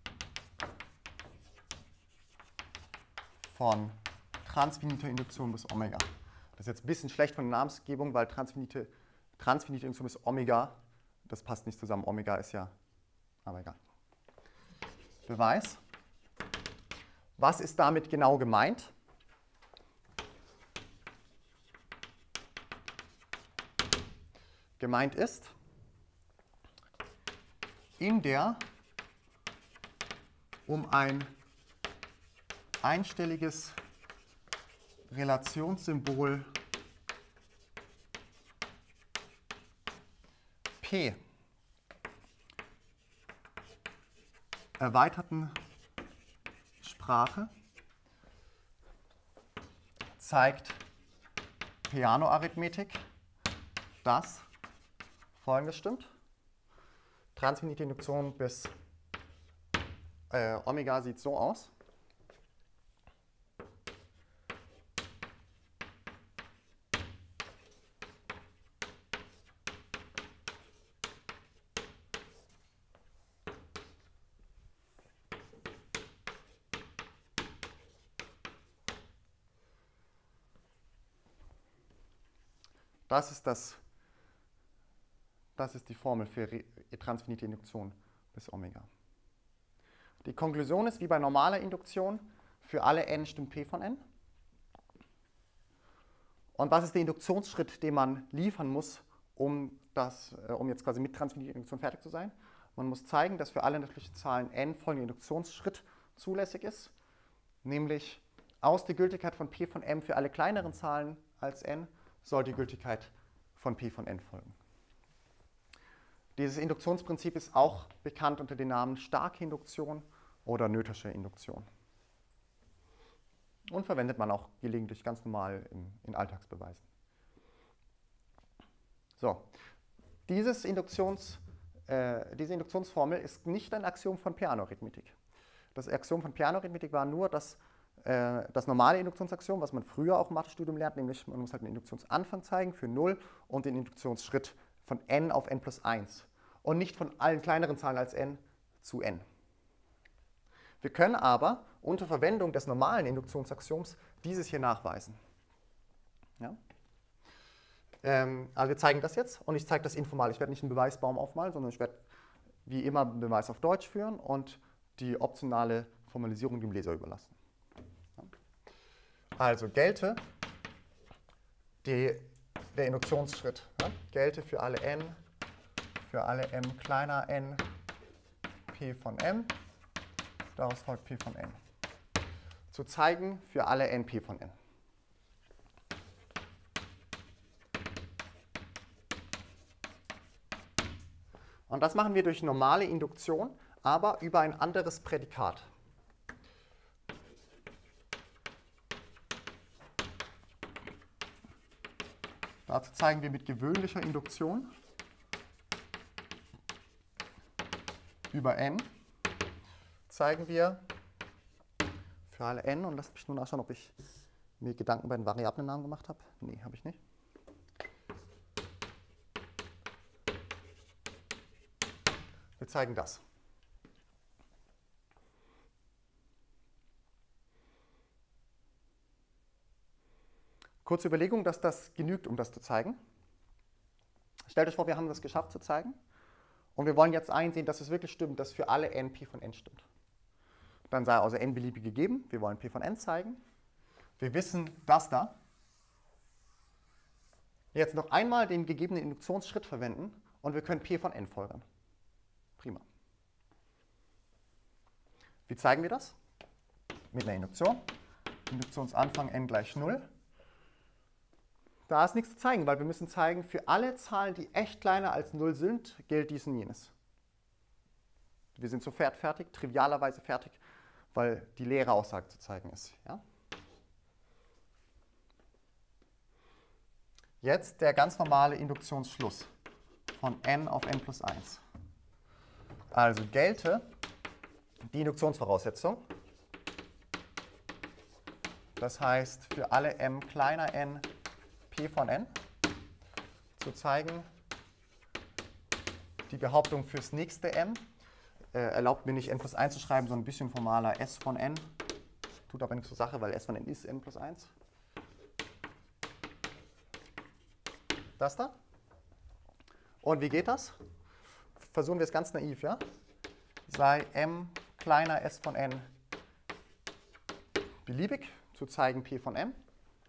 von transfinitive Induktion bis Omega. Das ist jetzt ein bisschen schlecht von der Namensgebung, weil transfinitive, transfinitive Induktion bis Omega, das passt nicht zusammen. Omega ist ja, aber egal. Beweis. Was ist damit genau gemeint? Gemeint ist, in der um ein einstelliges Relationssymbol P erweiterten Sprache zeigt Peano-Arithmetik, dass Folgendes stimmt. Transfinitive Induktion bis äh, Omega sieht so aus. Das ist, das, das ist die Formel für transfinitive Induktion bis Omega. Die Konklusion ist, wie bei normaler Induktion, für alle n stimmt P von n. Und was ist der Induktionsschritt, den man liefern muss, um, das, um jetzt quasi mit transfinitiver Induktion fertig zu sein? Man muss zeigen, dass für alle natürlichen Zahlen n folgender Induktionsschritt zulässig ist, nämlich aus der Gültigkeit von P von m für alle kleineren Zahlen als n soll die Gültigkeit von P von n folgen. Dieses Induktionsprinzip ist auch bekannt unter den Namen starke Induktion oder Noethsche Induktion. Und verwendet man auch gelegentlich ganz normal in, in Alltagsbeweisen. So, dieses Induktions, äh, diese Induktionsformel ist nicht ein Axiom von Peano-Arithmetik. Das Axiom von Peano-Arithmetik war nur, dass das normale Induktionsaxiom, was man früher auch im Mathestudium lernt, nämlich man muss halt den Induktionsanfang zeigen für null und den Induktionsschritt von n auf n plus eins und nicht von allen kleineren Zahlen als n zu n. Wir können aber unter Verwendung des normalen Induktionsaxioms dieses hier nachweisen. Ja? Ähm, also wir zeigen das jetzt und ich zeige das informal. Ich werde nicht einen Beweisbaum aufmalen, sondern ich werde wie immer einen Beweis auf Deutsch führen und die optionale Formalisierung dem Leser überlassen. Also gelte die, der Induktionsschritt, ja, gelte für alle n, für alle m kleiner n, P von m, daraus folgt P von n. Zu zeigen für alle n P von n. Und das machen wir durch normale Induktion, aber über ein anderes Prädikat. Dazu zeigen wir mit gewöhnlicher Induktion über n, zeigen wir für alle n, und lasst mich nur nachschauen, ob ich mir Gedanken bei den Variablennamen gemacht habe. Nee, habe ich nicht. Wir zeigen das. Kurze Überlegung, dass das genügt, um das zu zeigen. Stellt euch vor, wir haben das geschafft zu zeigen. Und wir wollen jetzt einsehen, dass es wirklich stimmt, dass für alle n P von n stimmt. Dann sei also n beliebig gegeben. Wir wollen P von n zeigen. Wir wissen das da. Jetzt noch einmal den gegebenen Induktionsschritt verwenden und wir können P von n folgern. Prima. Wie zeigen wir das? Mit einer Induktion. Induktionsanfang n gleich null. Da ist nichts zu zeigen, weil wir müssen zeigen, für alle Zahlen, die echt kleiner als null sind, gilt dies und jenes. Wir sind sofort fertig, trivialerweise fertig, weil die leere Aussage zu zeigen ist. Ja? Jetzt der ganz normale Induktionsschluss von n auf n plus eins. Also gelte die Induktionsvoraussetzung. Das heißt, für alle m kleiner n P von n zu zeigen, die Behauptung fürs nächste m äh, erlaubt mir nicht n plus eins zu schreiben, sondern ein bisschen formaler s von n. Tut aber nichts zur Sache, weil s von n ist n plus eins. Das da. Und wie geht das? Versuchen wir es ganz naiv, ja? Sei m kleiner s von n beliebig zu zeigen P von m.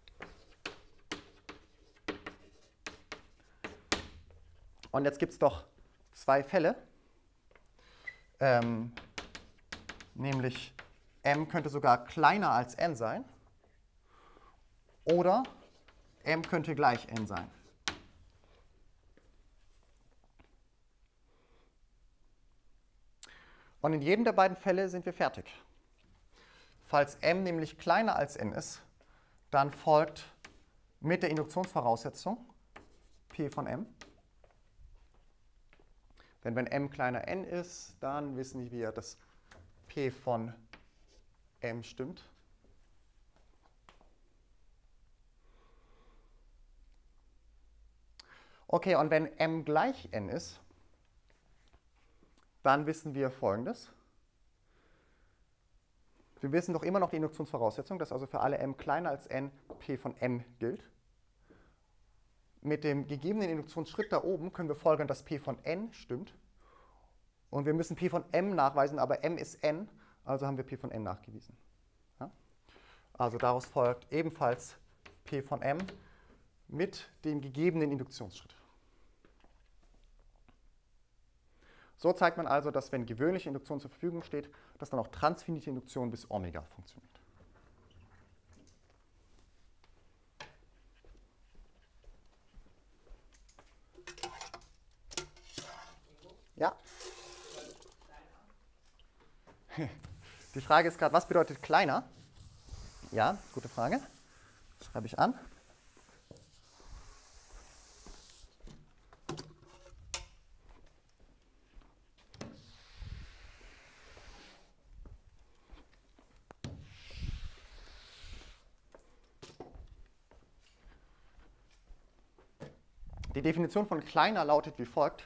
Und jetzt gibt es doch zwei Fälle, ähm, nämlich m könnte sogar kleiner als n sein oder m könnte gleich n sein. Und in jedem der beiden Fälle sind wir fertig. Falls m nämlich kleiner als n ist, dann folgt mit der Induktionsvoraussetzung P von m. Denn wenn m kleiner n ist, dann wissen wir, dass P von m stimmt. Okay, und wenn m gleich n ist, dann wissen wir Folgendes. Wir wissen doch immer noch die Induktionsvoraussetzung, dass also für alle m kleiner als n P von m gilt. Mit dem gegebenen Induktionsschritt da oben können wir folgern, dass P von n stimmt. Und wir müssen P von m nachweisen, aber m ist n, also haben wir P von n nachgewiesen. Ja? Also daraus folgt ebenfalls P von m mit dem gegebenen Induktionsschritt. So zeigt man also, dass wenn gewöhnliche Induktion zur Verfügung steht, dass dann auch transfinite Induktion bis Omega funktioniert. Ja? Die Frage ist gerade, was bedeutet kleiner? Ja, gute Frage. Das schreibe ich an. Die Definition von kleiner lautet wie folgt.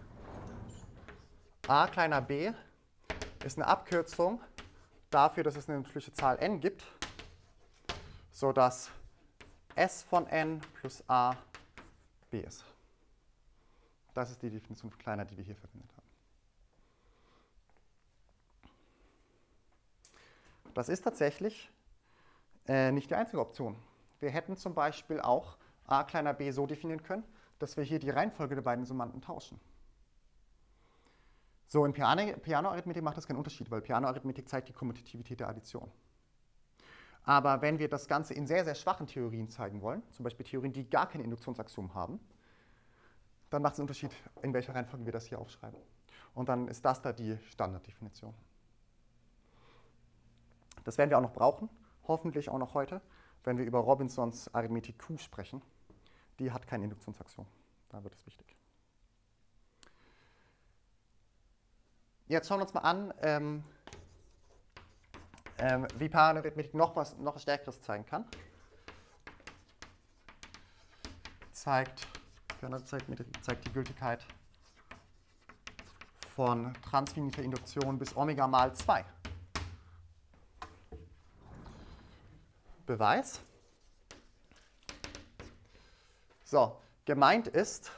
A kleiner b ist eine Abkürzung dafür, dass es eine natürliche Zahl n gibt, sodass s von n plus a b ist. Das ist die Definition von kleiner, die wir hier verwendet haben. Das ist tatsächlich äh, nicht die einzige Option. Wir hätten zum Beispiel auch a kleiner b so definieren können, dass wir hier die Reihenfolge der beiden Summanden tauschen. So, in Peano-Arithmetik macht das keinen Unterschied, weil Peano-Arithmetik zeigt die Kommutativität der Addition. Aber wenn wir das Ganze in sehr, sehr schwachen Theorien zeigen wollen, zum Beispiel Theorien, die gar kein Induktionsaxiom haben, dann macht es einen Unterschied, in welcher Reihenfolge wir das hier aufschreiben. Und dann ist das da die Standarddefinition. Das werden wir auch noch brauchen, hoffentlich auch noch heute, wenn wir über Robinsons Arithmetik Q sprechen. Die hat kein Induktionsaxiom. Da wird es wichtig. Jetzt schauen wir uns mal an, ähm, ähm, wie Peano-Arithmetik noch was, noch was Stärkeres zeigen kann. Zeigt, Peano-Arithmetik zeigt die Gültigkeit von transfiniter Induktion bis Omega mal zwei. Beweis. So, gemeint ist,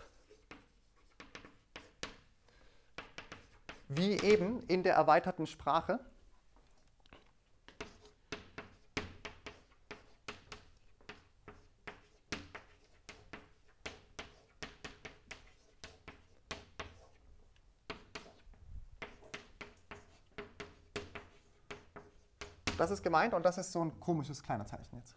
wie eben in der erweiterten Sprache, das ist gemeint und das ist so ein komisches kleiner Zeichen jetzt.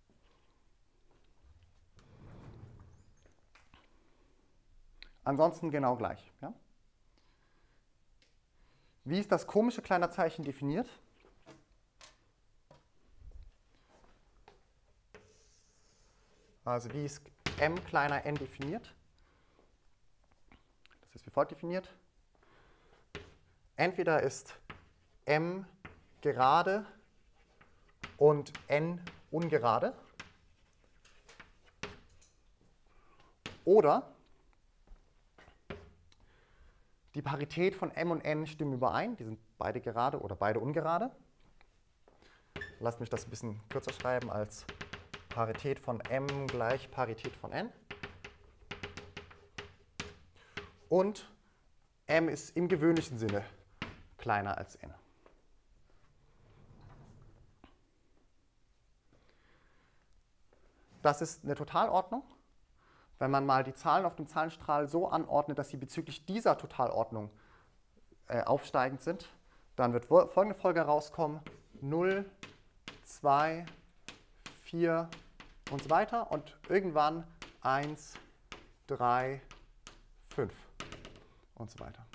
Ansonsten genau gleich. Ja? Wie ist das komische kleine Zeichen definiert? Also wie ist m kleiner n definiert? Das ist wie folgt definiert. Entweder ist m gerade und n ungerade. Oder die Parität von m und n stimmen überein. Die sind beide gerade oder beide ungerade. Lasst mich das ein bisschen kürzer schreiben als Parität von m gleich Parität von n. Und m ist im gewöhnlichen Sinne kleiner als n. Das ist eine Totalordnung. Wenn man mal die Zahlen auf dem Zahlenstrahl so anordnet, dass sie bezüglich dieser Totalordnung äh, aufsteigend sind, dann wird folgende Folge herauskommen: null, zwei, vier und so weiter und irgendwann eins, drei, fünf und so weiter.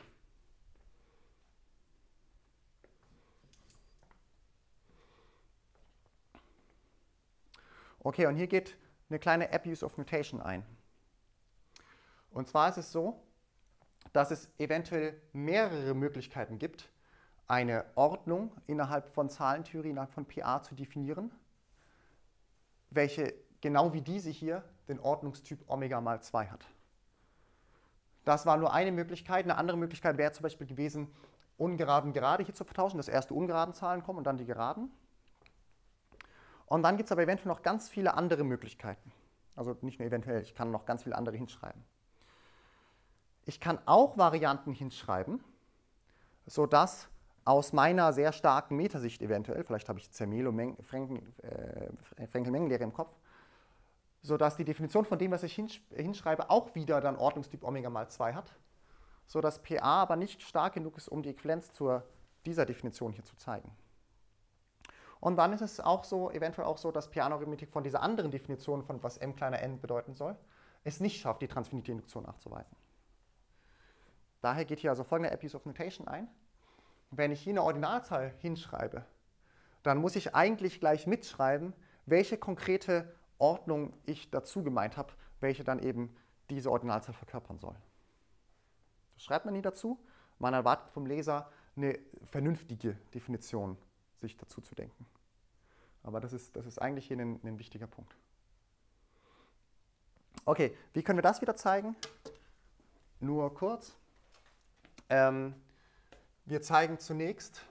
Okay, und hier geht eine kleine Abuse of Notation ein. Und zwar ist es so, dass es eventuell mehrere Möglichkeiten gibt, eine Ordnung innerhalb von Zahlentheorie, innerhalb von P A zu definieren, welche genau wie diese hier den Ordnungstyp Omega mal zwei hat. Das war nur eine Möglichkeit. Eine andere Möglichkeit wäre zum Beispiel gewesen, ungerade und gerade hier zu vertauschen, dass erst die ungeraden Zahlen kommen und dann die geraden. Und dann gibt es aber eventuell noch ganz viele andere Möglichkeiten. Also nicht nur eventuell, ich kann noch ganz viele andere hinschreiben. Ich kann auch Varianten hinschreiben, sodass aus meiner sehr starken Metasicht eventuell, vielleicht habe ich Zermelo-Frenkel-Mengenlehre im Kopf, sodass die Definition von dem, was ich hinschreibe, auch wieder dann Ordnungstyp Omega mal zwei hat, sodass P A aber nicht stark genug ist, um die Äquivalenz zu dieser Definition hier zu zeigen. Und dann ist es auch so, eventuell auch so, dass P A-Arithmetik von dieser anderen Definition, von was m kleiner n bedeuten soll, es nicht schafft, die transfinierte Induktion nachzuweisen. Daher geht hier also folgende Abuse of Notation ein. Wenn ich hier eine Ordinalzahl hinschreibe, dann muss ich eigentlich gleich mitschreiben, welche konkrete Ordnung ich dazu gemeint habe, welche dann eben diese Ordinalzahl verkörpern soll. Das schreibt man nie dazu. Man erwartet vom Leser eine vernünftige Definition, sich dazu zu denken. Aber das ist, das ist eigentlich hier ein, ein wichtiger Punkt. Okay, wie können wir das wieder zeigen? Nur kurz. Ähm, wir zeigen zunächst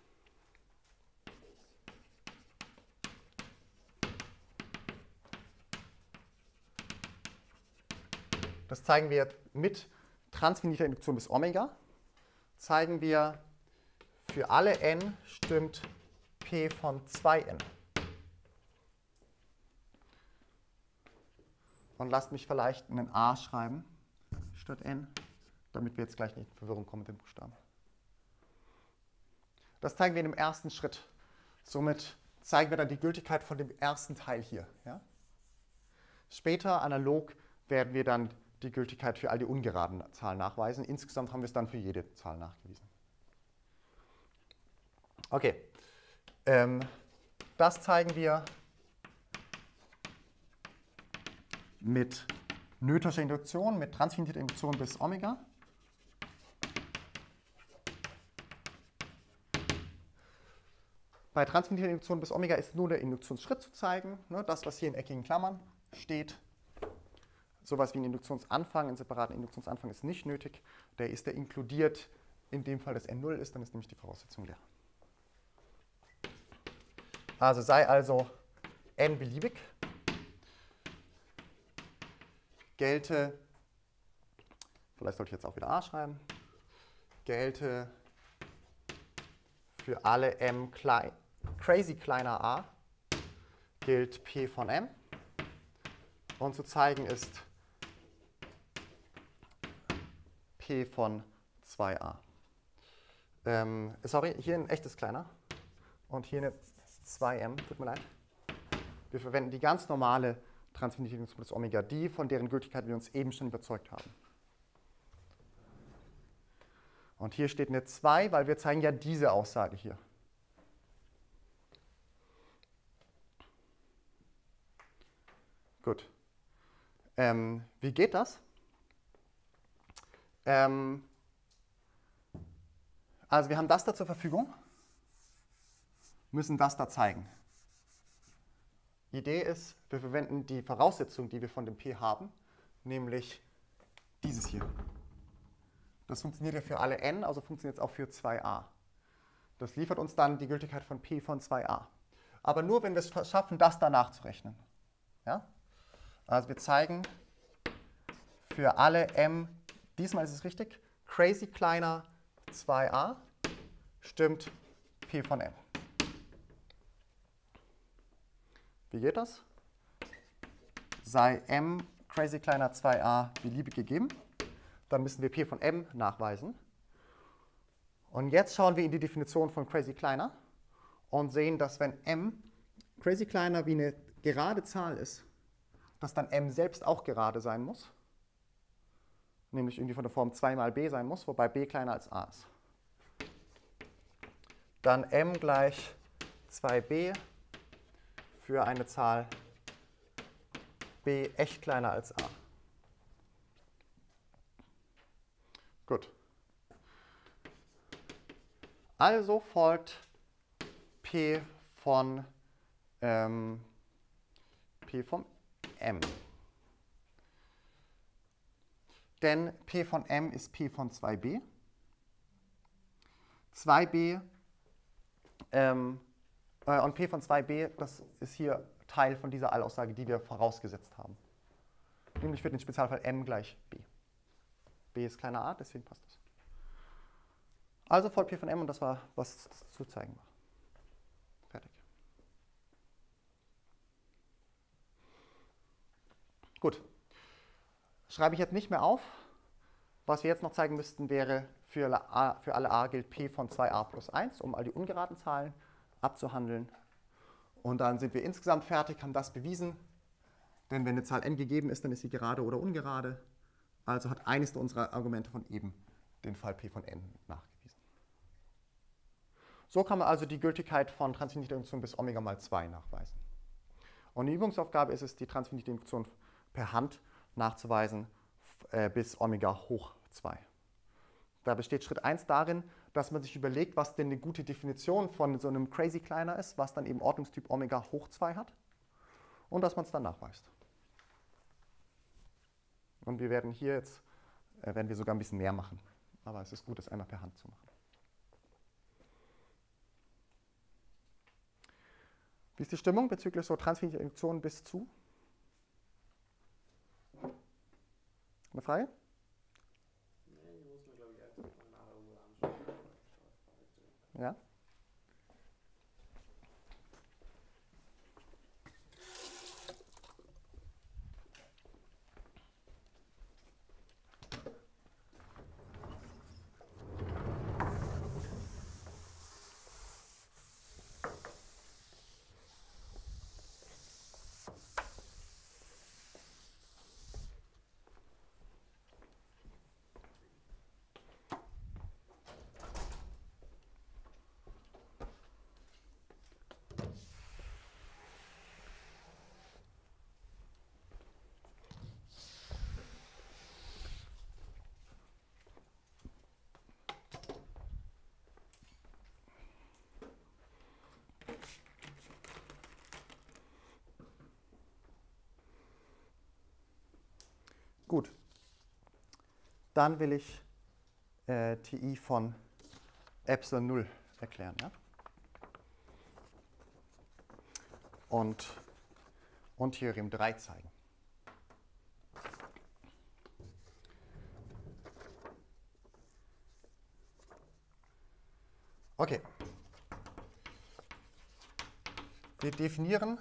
das zeigen wir mit transfiniter Induktion bis Omega, zeigen wir für alle n stimmt P von zwei n. Und lasst mich vielleicht einen A schreiben statt n, damit wir jetzt gleich nicht in Verwirrung kommen mit den Buchstaben. Das zeigen wir in dem ersten Schritt. Somit zeigen wir dann die Gültigkeit von dem ersten Teil hier. Ja? Später, analog, werden wir dann die Gültigkeit für all die ungeraden Zahlen nachweisen. Insgesamt haben wir es dann für jede Zahl nachgewiesen. Okay, ähm, das zeigen wir mit Noethscher Induktion, mit transfiniter Induktion bis Omega. Bei transfiniter Induktion bis Omega ist nur der Induktionsschritt zu zeigen. Ne, das, was hier in eckigen Klammern steht. Sowas wie ein Induktionsanfang, einen separaten Induktionsanfang ist nicht nötig. Der ist der inkludiert, in dem Fall das n null ist, dann ist nämlich die Voraussetzung leer. Also sei also n beliebig, gelte, vielleicht sollte ich jetzt auch wieder A schreiben, gelte für alle m klein, crazy kleiner a, gilt P von m. Und zu zeigen ist P von zwei a. Ähm, sorry, hier ein echtes kleiner und hier eine zwei m, tut mir leid. Wir verwenden die ganz normale Transfinitiven plus Omega, die, von deren Gültigkeit wir uns eben schon überzeugt haben. Und hier steht eine zwei, weil wir zeigen ja diese Aussage hier. Gut. Ähm, wie geht das? Ähm, also wir haben das da zur Verfügung, müssen das da zeigen. Die Idee ist, wir verwenden die Voraussetzung, die wir von dem P haben, nämlich dieses hier. Das funktioniert ja für alle n, also funktioniert es auch für zwei a. Das liefert uns dann die Gültigkeit von P von zwei a. Aber nur, wenn wir es schaffen, das da nachzurechnen. Ja? Also wir zeigen für alle m, diesmal ist es richtig, crazy kleiner zwei a stimmt P von m. Wie geht das? Sei m crazy kleiner zwei a beliebig gegeben, dann müssen wir P von m nachweisen. Und jetzt schauen wir in die Definition von crazy kleiner und sehen, dass wenn m crazy kleiner wie eine gerade Zahl ist, dass dann m selbst auch gerade sein muss, nämlich irgendwie von der Form zwei mal b sein muss, wobei b kleiner als a ist. Dann m gleich zwei b für eine Zahl b echt kleiner als a. Gut. Also folgt P von, ähm, P von m. Denn P von m ist P von zwei b. zwei b ähm, äh, und P von zwei b, das ist hier Teil von dieser Allaussage, die wir vorausgesetzt haben. Nämlich für den Spezialfall m gleich b. b ist kleiner a, deswegen passt das. Also folgt P von m und das war, was zu zeigen war. Fertig. Gut. Schreibe ich jetzt nicht mehr auf. Was wir jetzt noch zeigen müssten, wäre, für alle a, für alle a gilt P von zwei a plus eins, um all die ungeraden Zahlen abzuhandeln. Und dann sind wir insgesamt fertig, haben das bewiesen. Denn wenn eine Zahl n gegeben ist, dann ist sie gerade oder ungerade. Also hat eines unserer Argumente von eben den Fall P von n nachgewiesen. So kann man also die Gültigkeit von Transfinitividuktion bis Omega mal zwei nachweisen. Und die Übungsaufgabe ist es, die Transfinitividuktion per Hand nachzuweisen äh, bis Omega hoch zwei. Da besteht Schritt eins darin, dass man sich überlegt, was denn eine gute Definition von so einem crazy kleiner ist, was dann eben Ordnungstyp Omega hoch zwei hat und dass man es dann nachweist. Und wir werden hier jetzt, äh, werden wir sogar ein bisschen mehr machen, aber es ist gut, das einmal per Hand zu machen. Wie ist die Stimmung bezüglich so Transfinitividuktion bis zu? Eine Frage? Nee, die muss man, glaube ich, einfach mal nachher irgendwo anschauen. Ja? Gut, dann will ich äh, Ti von Epsilon null erklären. Ja? Und, und Theorem drei zeigen. Okay. Wir definieren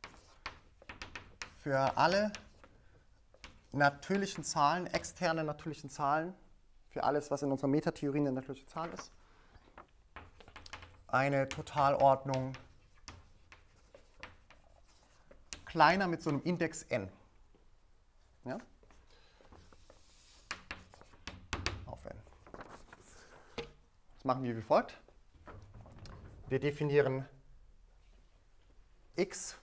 für alle natürlichen Zahlen, externe natürlichen Zahlen, für alles, was in unserer Metatheorie eine natürliche Zahl ist, eine Totalordnung kleiner mit so einem Index n. Ja? Auf n. Das machen wir wie folgt. Wir definieren x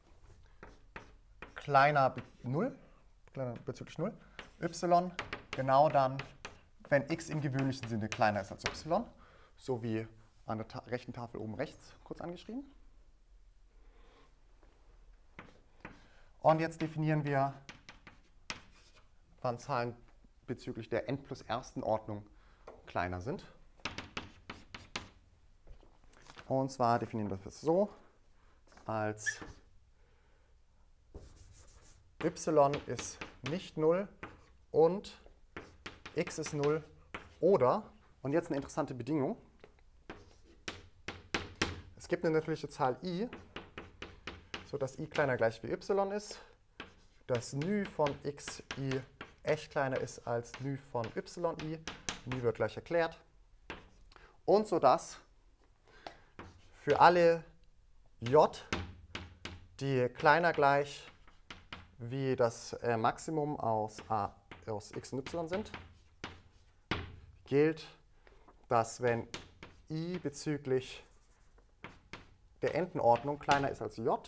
kleiner null, kleiner bezüglich null, y genau dann, wenn x im gewöhnlichen Sinne kleiner ist als y, so wie an der Ta- rechten Tafel oben rechts kurz angeschrieben. Und jetzt definieren wir, wann Zahlen bezüglich der n plus ersten Ordnung kleiner sind. Und zwar definieren wir das so, als y ist nicht null und x ist null oder, und jetzt eine interessante Bedingung, es gibt eine natürliche Zahl i, sodass i kleiner gleich wie y ist, dass νi von xi echt kleiner ist als νi von yi, νi wird gleich erklärt, und sodass für alle j, die kleiner gleich wie das äh, Maximum aus, A, aus x und y sind, gilt, dass wenn i bezüglich der n-Ordnung kleiner ist als j,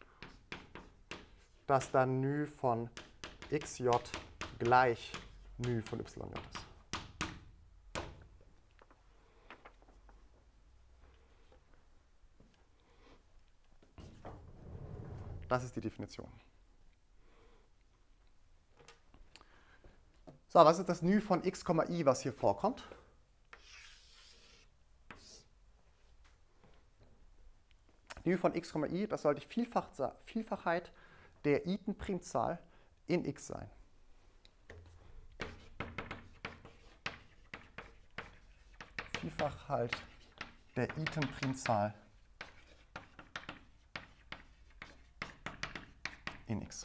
dass dann νi von xj gleich νi von yj ist. Das ist die Definition. So, was ist das νi von x, i, was hier vorkommt? νi von x, i, das soll die Vielfach, Vielfachheit der Iten-Primzahl in x sein. Vielfachheit der Iten-Primzahl in x.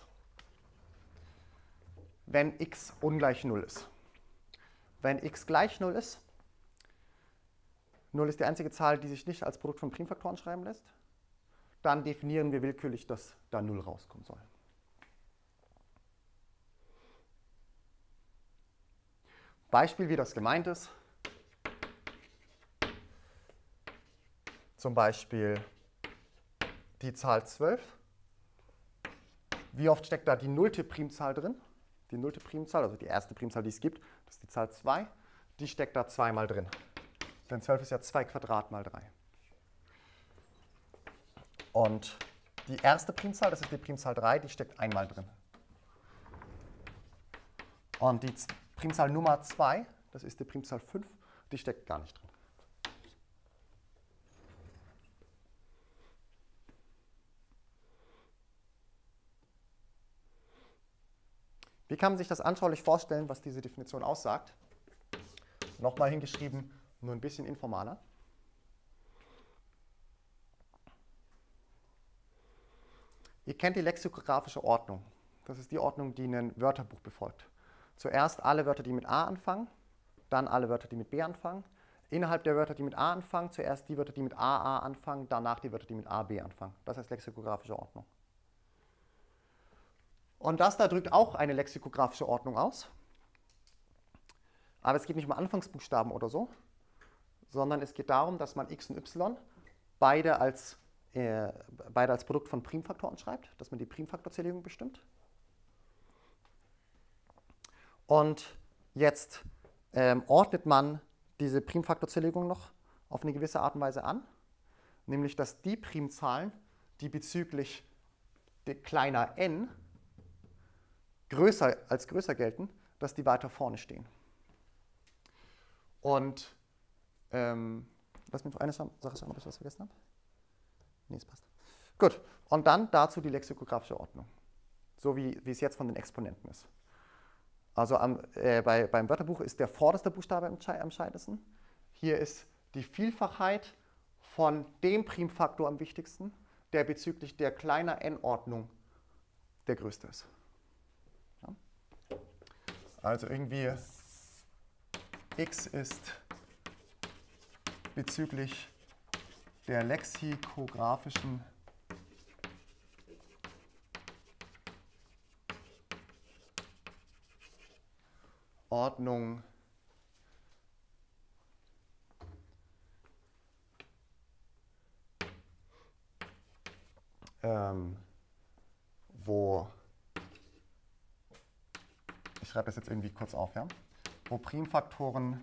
Wenn x ungleich null ist. Wenn x gleich null ist, null ist die einzige Zahl, die sich nicht als Produkt von Primfaktoren schreiben lässt, dann definieren wir willkürlich, dass da null rauskommen soll. Beispiel, wie das gemeint ist. Zum Beispiel die Zahl zwölf. Wie oft steckt da die nullte Primzahl drin? Die nullte Primzahl, also die erste Primzahl, die es gibt, das ist die Zahl zwei, die steckt da zweimal drin. Denn zwölf ist ja zwei Quadrat mal drei. Und die erste Primzahl, das ist die Primzahl drei, die steckt einmal drin. Und die Primzahl Nummer zwei, das ist die Primzahl fünf, die steckt gar nicht drin. Wie kann man sich das anschaulich vorstellen, was diese Definition aussagt? Nochmal hingeschrieben, nur ein bisschen informaler. Ihr kennt die lexikographische Ordnung. Das ist die Ordnung, die ein Wörterbuch befolgt. Zuerst alle Wörter, die mit A anfangen, dann alle Wörter, die mit B anfangen. Innerhalb der Wörter, die mit A anfangen, zuerst die Wörter, die mit A A anfangen, danach die Wörter, die mit A B anfangen. Das heißt lexikographische Ordnung. Und das da drückt auch eine lexikographische Ordnung aus. Aber es geht nicht um Anfangsbuchstaben oder so, sondern es geht darum, dass man x und y beide als, äh, beide als Produkt von Primfaktoren schreibt, dass man die Primfaktorzählung bestimmt. Und jetzt ähm, ordnet man diese Primfaktorzählung noch auf eine gewisse Art und Weise an, nämlich dass die Primzahlen, die bezüglich der kleiner n größer als größer gelten, dass die weiter vorne stehen. Und ähm, lass mich noch eine Sache schauen, ob ich was vergessen habe. Nee, es passt. Gut, und dann dazu die lexikographische Ordnung, so wie, wie es jetzt von den Exponenten ist. Also am, äh, bei, beim Wörterbuch ist der vorderste Buchstabe am entscheidendsten. Hier ist die Vielfachheit von dem Primfaktor am wichtigsten, der bezüglich der kleiner n-Ordnung der größte ist. Ja? Also irgendwie x ist bezüglich der lexikographischen Ordnung ähm, wo, ich schreibe das jetzt irgendwie kurz auf, ja, wo Primfaktoren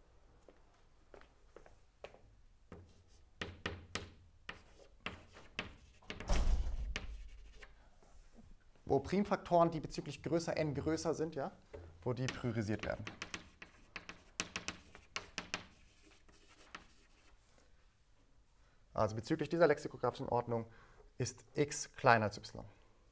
wo Primfaktoren, die bezüglich größer n größer sind, ja, wo die priorisiert werden. Also bezüglich dieser lexikographischen Ordnung ist x kleiner als y.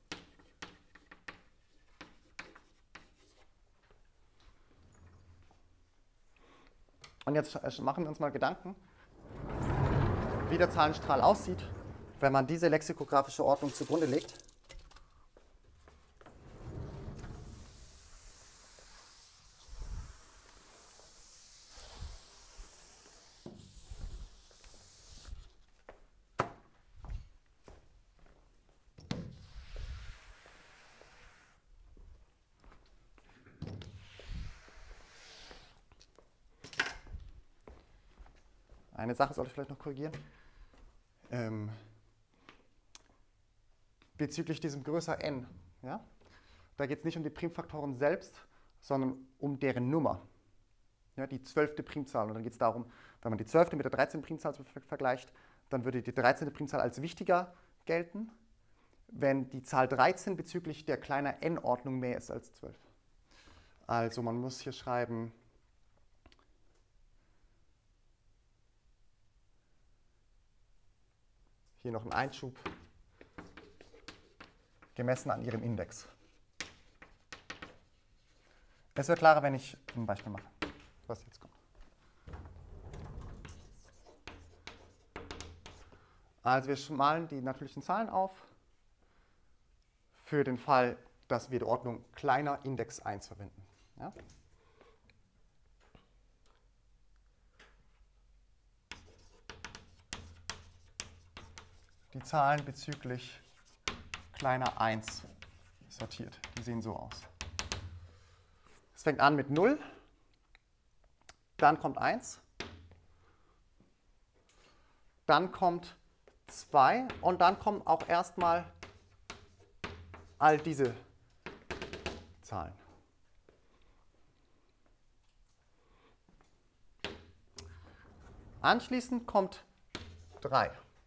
Und jetzt machen wir uns mal Gedanken, wie der Zahlenstrahl aussieht, wenn man diese lexikographische Ordnung zugrunde legt. Eine Sache sollte ich vielleicht noch korrigieren. Ähm, bezüglich diesem größer n, ja, da geht es nicht um die Primfaktoren selbst, sondern um deren Nummer. Ja, die zwölfte Primzahl. Und dann geht es darum, wenn man die zwölfte mit der dreizehnten Primzahl vergleicht, dann würde die dreizehnte Primzahl als wichtiger gelten, wenn die Zahl dreizehn bezüglich der kleiner n-Ordnung mehr ist als zwölf. Also man muss hier schreiben, hier noch ein Einschub, gemessen an ihrem Index. Es wird klarer, wenn ich ein Beispiel mache, was jetzt kommt. Also wir malen die natürlichen Zahlen auf für den Fall, dass wir die Ordnung kleiner Index eins verwenden. Ja? Die Zahlen bezüglich kleiner eins sortiert. Die sehen so aus. Es fängt an mit null, dann kommt eins, dann kommt zwei und dann kommen auch erstmal all diese Zahlen. Anschließend kommt drei.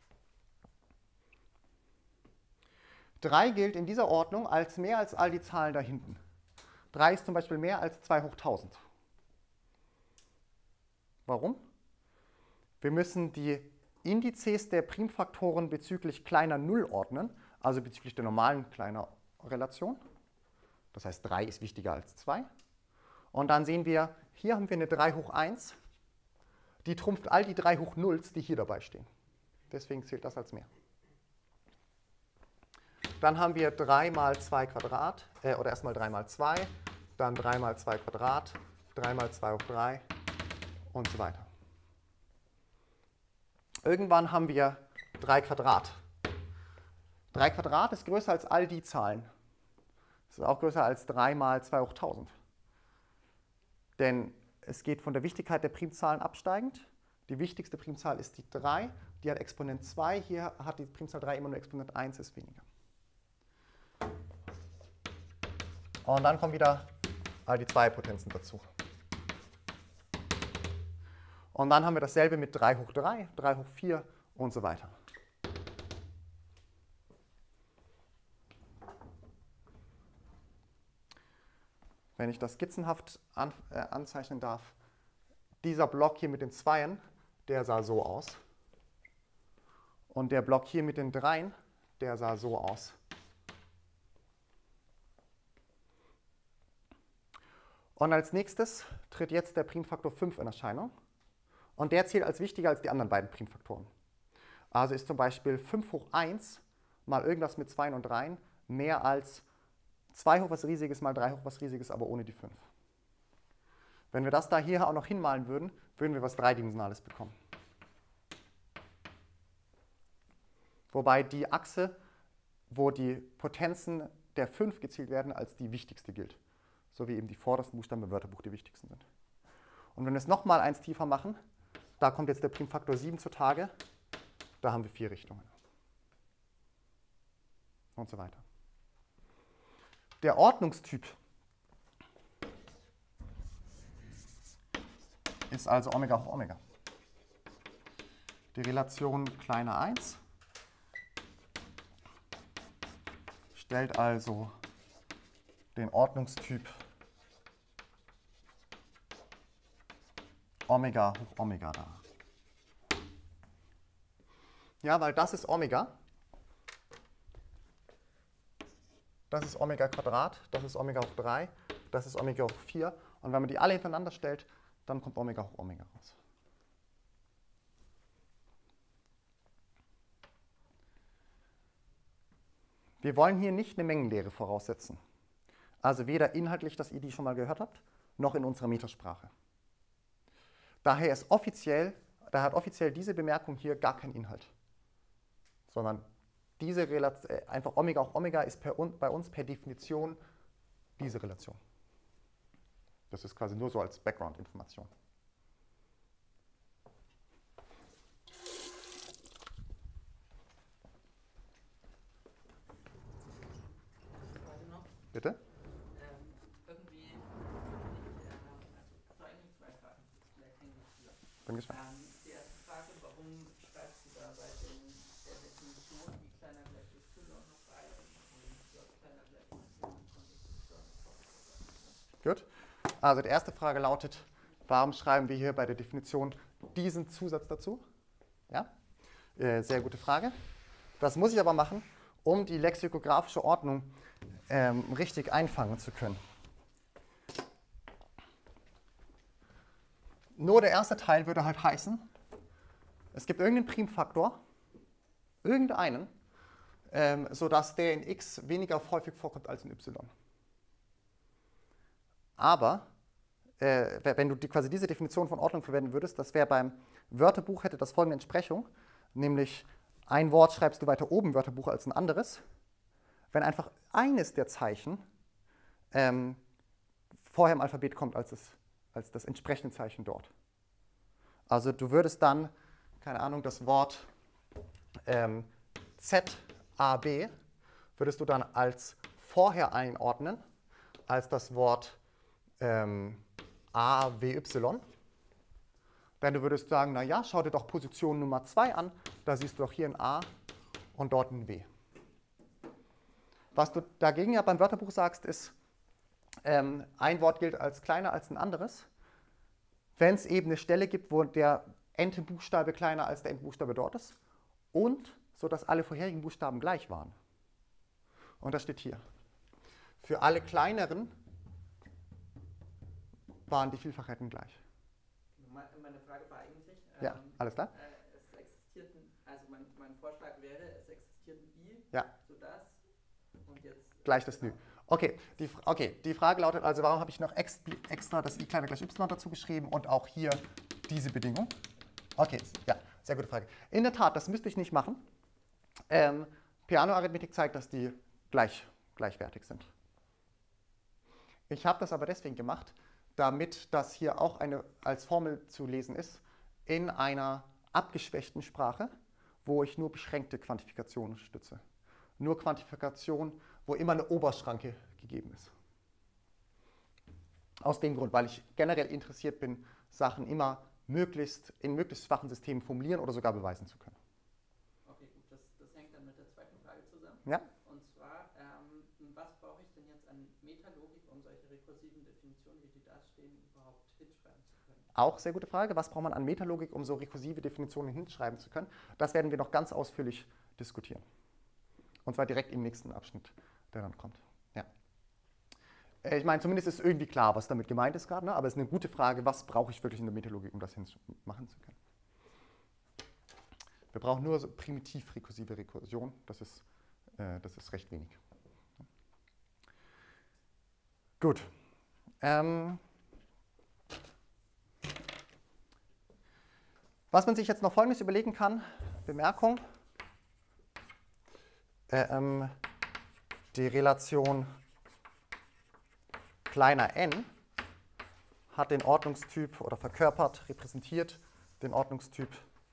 drei gilt in dieser Ordnung als mehr als all die Zahlen da hinten. drei ist zum Beispiel mehr als zwei hoch tausend. Warum? Wir müssen die Indizes der Primfaktoren bezüglich kleiner null ordnen, also bezüglich der normalen kleiner Relation. Das heißt, drei ist wichtiger als zwei. Und dann sehen wir, hier haben wir eine drei hoch eins, die trumpft all die drei hoch nulls, die hier dabei stehen. Deswegen zählt das als mehr. Dann haben wir drei mal zwei Quadrat, äh, oder erstmal drei mal zwei, dann drei mal zwei Quadrat, drei mal zwei hoch drei und so weiter. Irgendwann haben wir drei Quadrat. drei Quadrat ist größer als all die Zahlen. Es ist auch größer als drei mal zwei hoch tausend. Denn es geht von der Wichtigkeit der Primzahlen absteigend. Die wichtigste Primzahl ist die drei, die hat Exponent zwei. Hier hat die Primzahl drei immer nur Exponent eins, ist weniger. Und dann kommen wieder all die Zweierpotenzen dazu. Und dann haben wir dasselbe mit drei hoch drei, drei hoch vier und so weiter. Wenn ich das skizzenhaft an, äh, anzeichnen darf, dieser Block hier mit den Zweien, der sah so aus. Und der Block hier mit den Dreien, der sah so aus. Und als nächstes tritt jetzt der Primfaktor fünf in Erscheinung. Und der zählt als wichtiger als die anderen beiden Primfaktoren. Also ist zum Beispiel fünf hoch eins mal irgendwas mit zwei und drei mehr als zwei hoch was Riesiges mal drei hoch was Riesiges, aber ohne die fünf. Wenn wir das da hier auch noch hinmalen würden, würden wir was Dreidimensionales bekommen. Wobei die Achse, wo die Potenzen der fünf gezielt werden, als die wichtigste gilt. so wie eben die vordersten Buchstaben im Wörterbuch die wichtigsten sind. Und wenn wir es nochmal eins tiefer machen, da kommt jetzt der Primfaktor sieben zutage, da haben wir vier Richtungen. Und so weiter. Der Ordnungstyp ist also Omega hoch Omega. Die Relation kleiner eins stellt also den Ordnungstyp Omega hoch Omega dar. Ja, weil das ist Omega. Das ist Omega Quadrat, das ist Omega hoch drei, das ist Omega hoch vier. Und wenn man die alle hintereinander stellt, dann kommt Omega hoch Omega raus. Wir wollen hier nicht eine Mengenlehre voraussetzen. Also weder inhaltlich, dass ihr die schon mal gehört habt, noch in unserer Metasprache. Daher ist offiziell, daher hat offiziell diese Bemerkung hier gar keinen Inhalt. Sondern diese Relation, einfach Omega hoch Omega ist per, bei uns per Definition diese Relation. Das ist quasi nur so als Background-Information. Frage noch. Bitte? Ähm, irgendwie, ich, äh, also, so eigentlich zwei Fragen. Vielleicht hängen die zusammen. Bin gespannt. Ähm, die erste Frage, warum schreibst du da bei den, der Definition i kleiner gleich y noch rein und j kleiner gleich y von y? Gut. Also die erste Frage lautet, warum schreiben wir hier bei der Definition diesen Zusatz dazu? Ja? Äh, sehr gute Frage. Das muss ich aber machen, um die lexikographische Ordnung ähm, richtig einfangen zu können. Nur der erste Teil würde halt heißen, es gibt irgendeinen Primfaktor, irgendeinen, ähm, sodass der in x weniger häufig vorkommt als in y. Aber äh, wenn du die, quasi diese Definition von Ordnung verwenden würdest, das wäre beim Wörterbuch, hätte das folgende Entsprechung, nämlich ein Wort schreibst du weiter oben im Wörterbuch als ein anderes, wenn einfach eines der Zeichen ähm, vorher im Alphabet kommt als das, als das entsprechende Zeichen dort. Also du würdest dann, keine Ahnung, das Wort ähm, Z A B würdest du dann als vorher einordnen, als das Wort ähm, A W Y. Denn du würdest sagen, naja, schau dir doch Position Nummer zwei an, da siehst du doch hier ein A und dort ein W. Was du dagegen ja beim Wörterbuch sagst, ist, ähm, ein Wort gilt als kleiner als ein anderes, wenn es eben eine Stelle gibt, wo der Endbuchstabe kleiner als der Endbuchstabe dort ist und so, dass alle vorherigen Buchstaben gleich waren. Und das steht hier. Für alle kleineren waren die Vielfachheiten gleich. Meine Frage war eigentlich, Ja, ähm, alles klar? Äh, es existiert, ein, also mein, mein Vorschlag wäre, es existiert ein I, Ja. so das und jetzt... Gleich das Nü. Okay die, okay, die Frage lautet also, warum habe ich noch extra das i kleiner gleich y dazu geschrieben und auch hier diese Bedingung? Okay, ja, sehr gute Frage. In der Tat, das müsste ich nicht machen. Ähm, Peano-Arithmetik zeigt, dass die gleich, gleichwertig sind. Ich habe das aber deswegen gemacht, damit das hier auch eine, als Formel zu lesen ist, in einer abgeschwächten Sprache, wo ich nur beschränkte Quantifikationen stütze. Nur Quantifikation, wo immer eine Oberschranke gegeben ist. Aus dem Grund, weil ich generell interessiert bin, Sachen immer möglichst in möglichst schwachen Systemen formulieren oder sogar beweisen zu können. Okay, gut, das, das hängt dann mit der zweiten Frage zusammen. Ja. Und zwar, ähm, was brauche ich denn jetzt an Metalogik, um solche rekursiven Definitionen, wie die da stehen, überhaupt hinschreiben zu können? Auch sehr gute Frage. Was braucht man an Metalogik, um so rekursive Definitionen hinschreiben zu können? Das werden wir noch ganz ausführlich diskutieren. Und zwar direkt im nächsten Abschnitt, der dann kommt. Ja. Ich meine, zumindest ist irgendwie klar, was damit gemeint ist gerade, ne? Aber es ist eine gute Frage, was brauche ich wirklich in der Metalogik, um das machen zu können. Wir brauchen nur so primitiv rekursive Rekursion, das ist, äh, das ist recht wenig. Gut. Ähm, was man sich jetzt noch Folgendes überlegen kann, Bemerkung, äh, ähm, die Relation kleiner n hat den Ordnungstyp oder verkörpert, repräsentiert den Ordnungstyp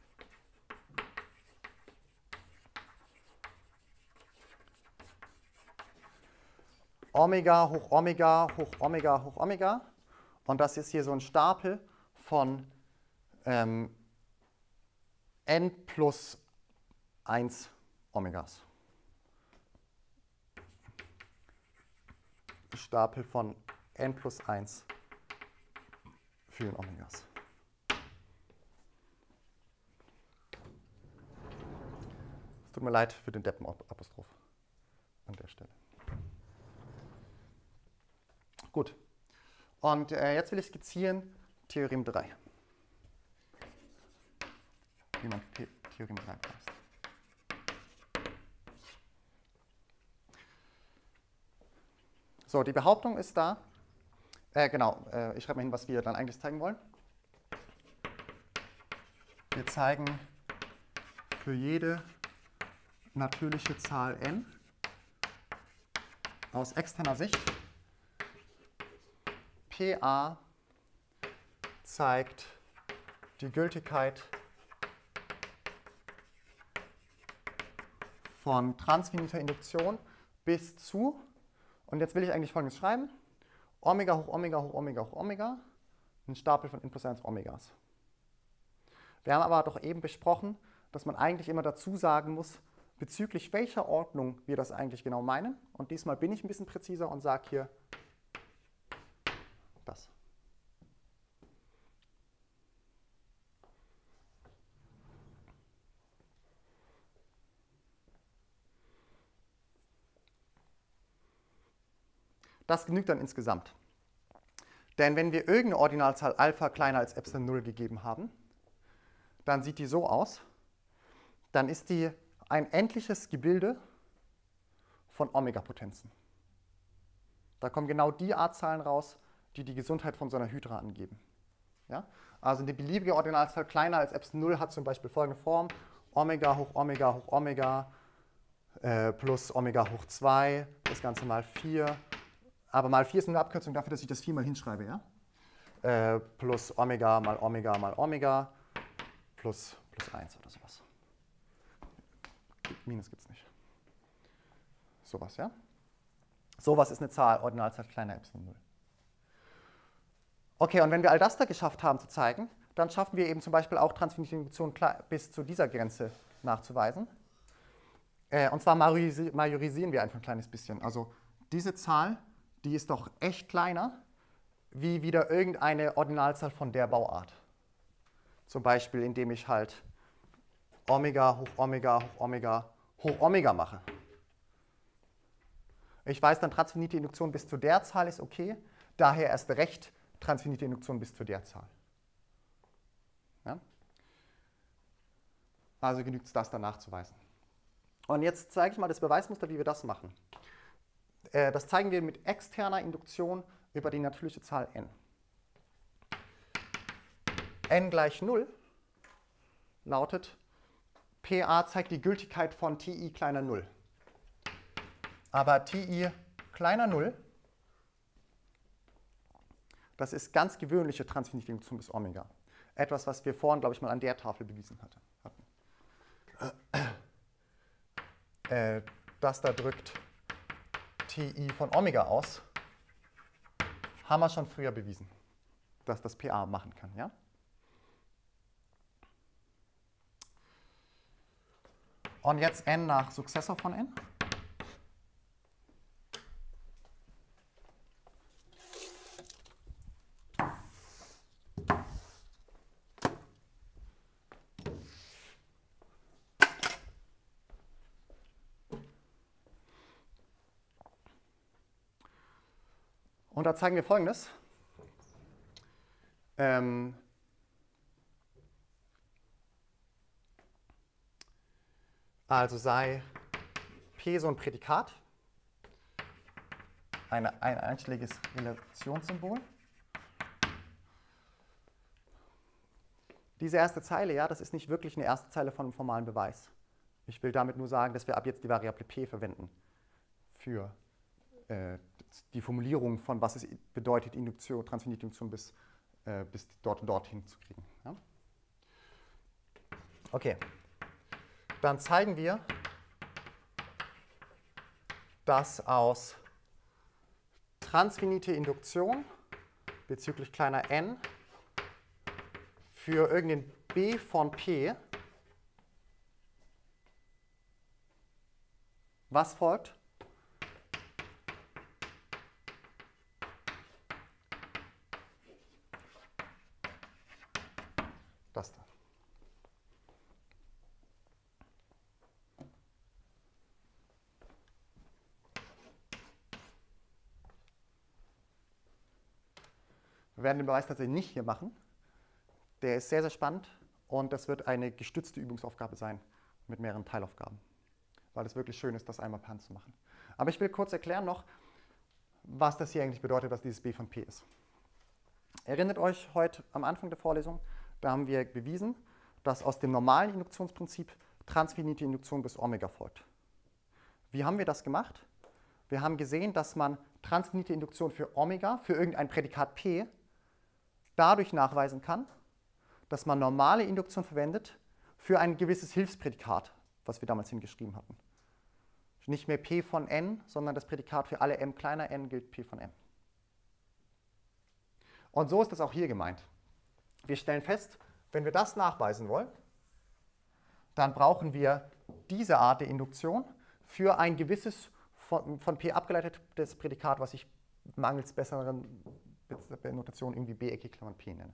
Omega hoch Omega hoch Omega hoch Omega. Und das ist hier so ein Stapel von ähm, n plus eins Omegas. Stapel von n plus eins vielen Omegas. Es tut mir leid für den Deppen-Apostroph an der Stelle. Gut. Und äh, jetzt will ich skizzieren Theorem drei. Wie man The Theorem drei beweist. So, die Behauptung ist da. Äh, genau, äh, ich schreibe mal hin, was wir dann eigentlich zeigen wollen. Wir zeigen für jede natürliche Zahl n aus externer Sicht P A zeigt die Gültigkeit von transfiniter Induktion bis zu, und jetzt will ich eigentlich Folgendes schreiben, Omega hoch Omega hoch Omega hoch Omega, ein Stapel von n plus eins Omegas. Wir haben aber doch eben besprochen, dass man eigentlich immer dazu sagen muss, bezüglich welcher Ordnung wir das eigentlich genau meinen. Und diesmal bin ich ein bisschen präziser und sage hier das. Das genügt dann insgesamt. Denn wenn wir irgendeine Ordinalzahl Alpha kleiner als Epsilon null gegeben haben, dann sieht die so aus. Dann ist die ein endliches Gebilde von Omega-Potenzen. Da kommen genau die A-Zahlen raus, die die Gesundheit von so einer Hydra angeben. Ja? Also eine beliebige Ordinalzahl kleiner als Epsilon null hat zum Beispiel folgende Form: Omega hoch Omega hoch Omega äh, plus Omega hoch zwei, das Ganze mal vier. Aber mal vier ist eine Abkürzung dafür, dass ich das vier mal hinschreibe. Ja? Äh, plus Omega mal Omega mal Omega plus, plus eins oder sowas. Minus gibt es nicht. Sowas, ja? Sowas ist eine Zahl, Ordinalzahl kleiner Epsilon null. Okay, und wenn wir all das da geschafft haben zu zeigen, dann schaffen wir eben zum Beispiel auch transfinite Induktion bis zu dieser Grenze nachzuweisen. Äh, und zwar majorisi majorisieren wir einfach ein kleines bisschen. Also diese Zahl, die ist doch echt kleiner, wie wieder irgendeine Ordinalzahl von der Bauart. Zum Beispiel, indem ich halt Omega hoch Omega hoch Omega hoch Omega mache. Ich weiß dann, transfinite Induktion bis zu der Zahl ist okay, daher erst recht transfinite Induktion bis zu der Zahl. Ja? Also genügt es, das dann nachzuweisen. Und jetzt zeige ich mal das Beweismuster, wie wir das machen. Äh, das zeigen wir mit externer Induktion über die natürliche Zahl n. n gleich null lautet, P A zeigt die Gültigkeit von Ti kleiner null. Aber Ti kleiner null, das ist ganz gewöhnliche transfinite Induktion bis Omega. Etwas, was wir vorhin, glaube ich, mal an der Tafel bewiesen hatten. Äh, das da drückt Ti von Omega aus. Haben wir schon früher bewiesen, dass das P A machen kann. Ja? Und jetzt n nach Sukzessor von n. Und da zeigen wir Folgendes. Ähm, also sei P so ein Prädikat, eine, ein einstelliges Relationssymbol. Diese erste Zeile, ja, das ist nicht wirklich eine erste Zeile von einem formalen Beweis. Ich will damit nur sagen, dass wir ab jetzt die Variable p verwenden für äh, die Formulierung von was es bedeutet, Induktion, transfinierte Induktion bis, äh, bis dort und dorthin zu kriegen. Ja? Okay, dann zeigen wir, dass aus transfinite Induktion bezüglich kleiner n für irgendein b von p was folgt? Das da. Wir werden den Beweis tatsächlich nicht hier machen. Der ist sehr, sehr spannend und das wird eine gestützte Übungsaufgabe sein mit mehreren Teilaufgaben, weil es wirklich schön ist, das einmal per Hand zu machen. Aber ich will kurz erklären noch, was das hier eigentlich bedeutet, dass dieses b von p ist. Erinnert euch heute am Anfang der Vorlesung, da haben wir bewiesen, dass aus dem normalen Induktionsprinzip transfinite Induktion bis Omega folgt. Wie haben wir das gemacht? Wir haben gesehen, dass man transfinite Induktion für Omega, für irgendein Prädikat p, dadurch nachweisen kann, dass man normale Induktion verwendet für ein gewisses Hilfsprädikat, was wir damals hingeschrieben hatten. Nicht mehr p von n, sondern das Prädikat für alle m kleiner n gilt p von m. Und so ist das auch hier gemeint. Wir stellen fest, wenn wir das nachweisen wollen, dann brauchen wir diese Art der Induktion für ein gewisses von, von p abgeleitetes Prädikat, was ich mangels besseren Notation irgendwie b Ecke Klammern p nenne.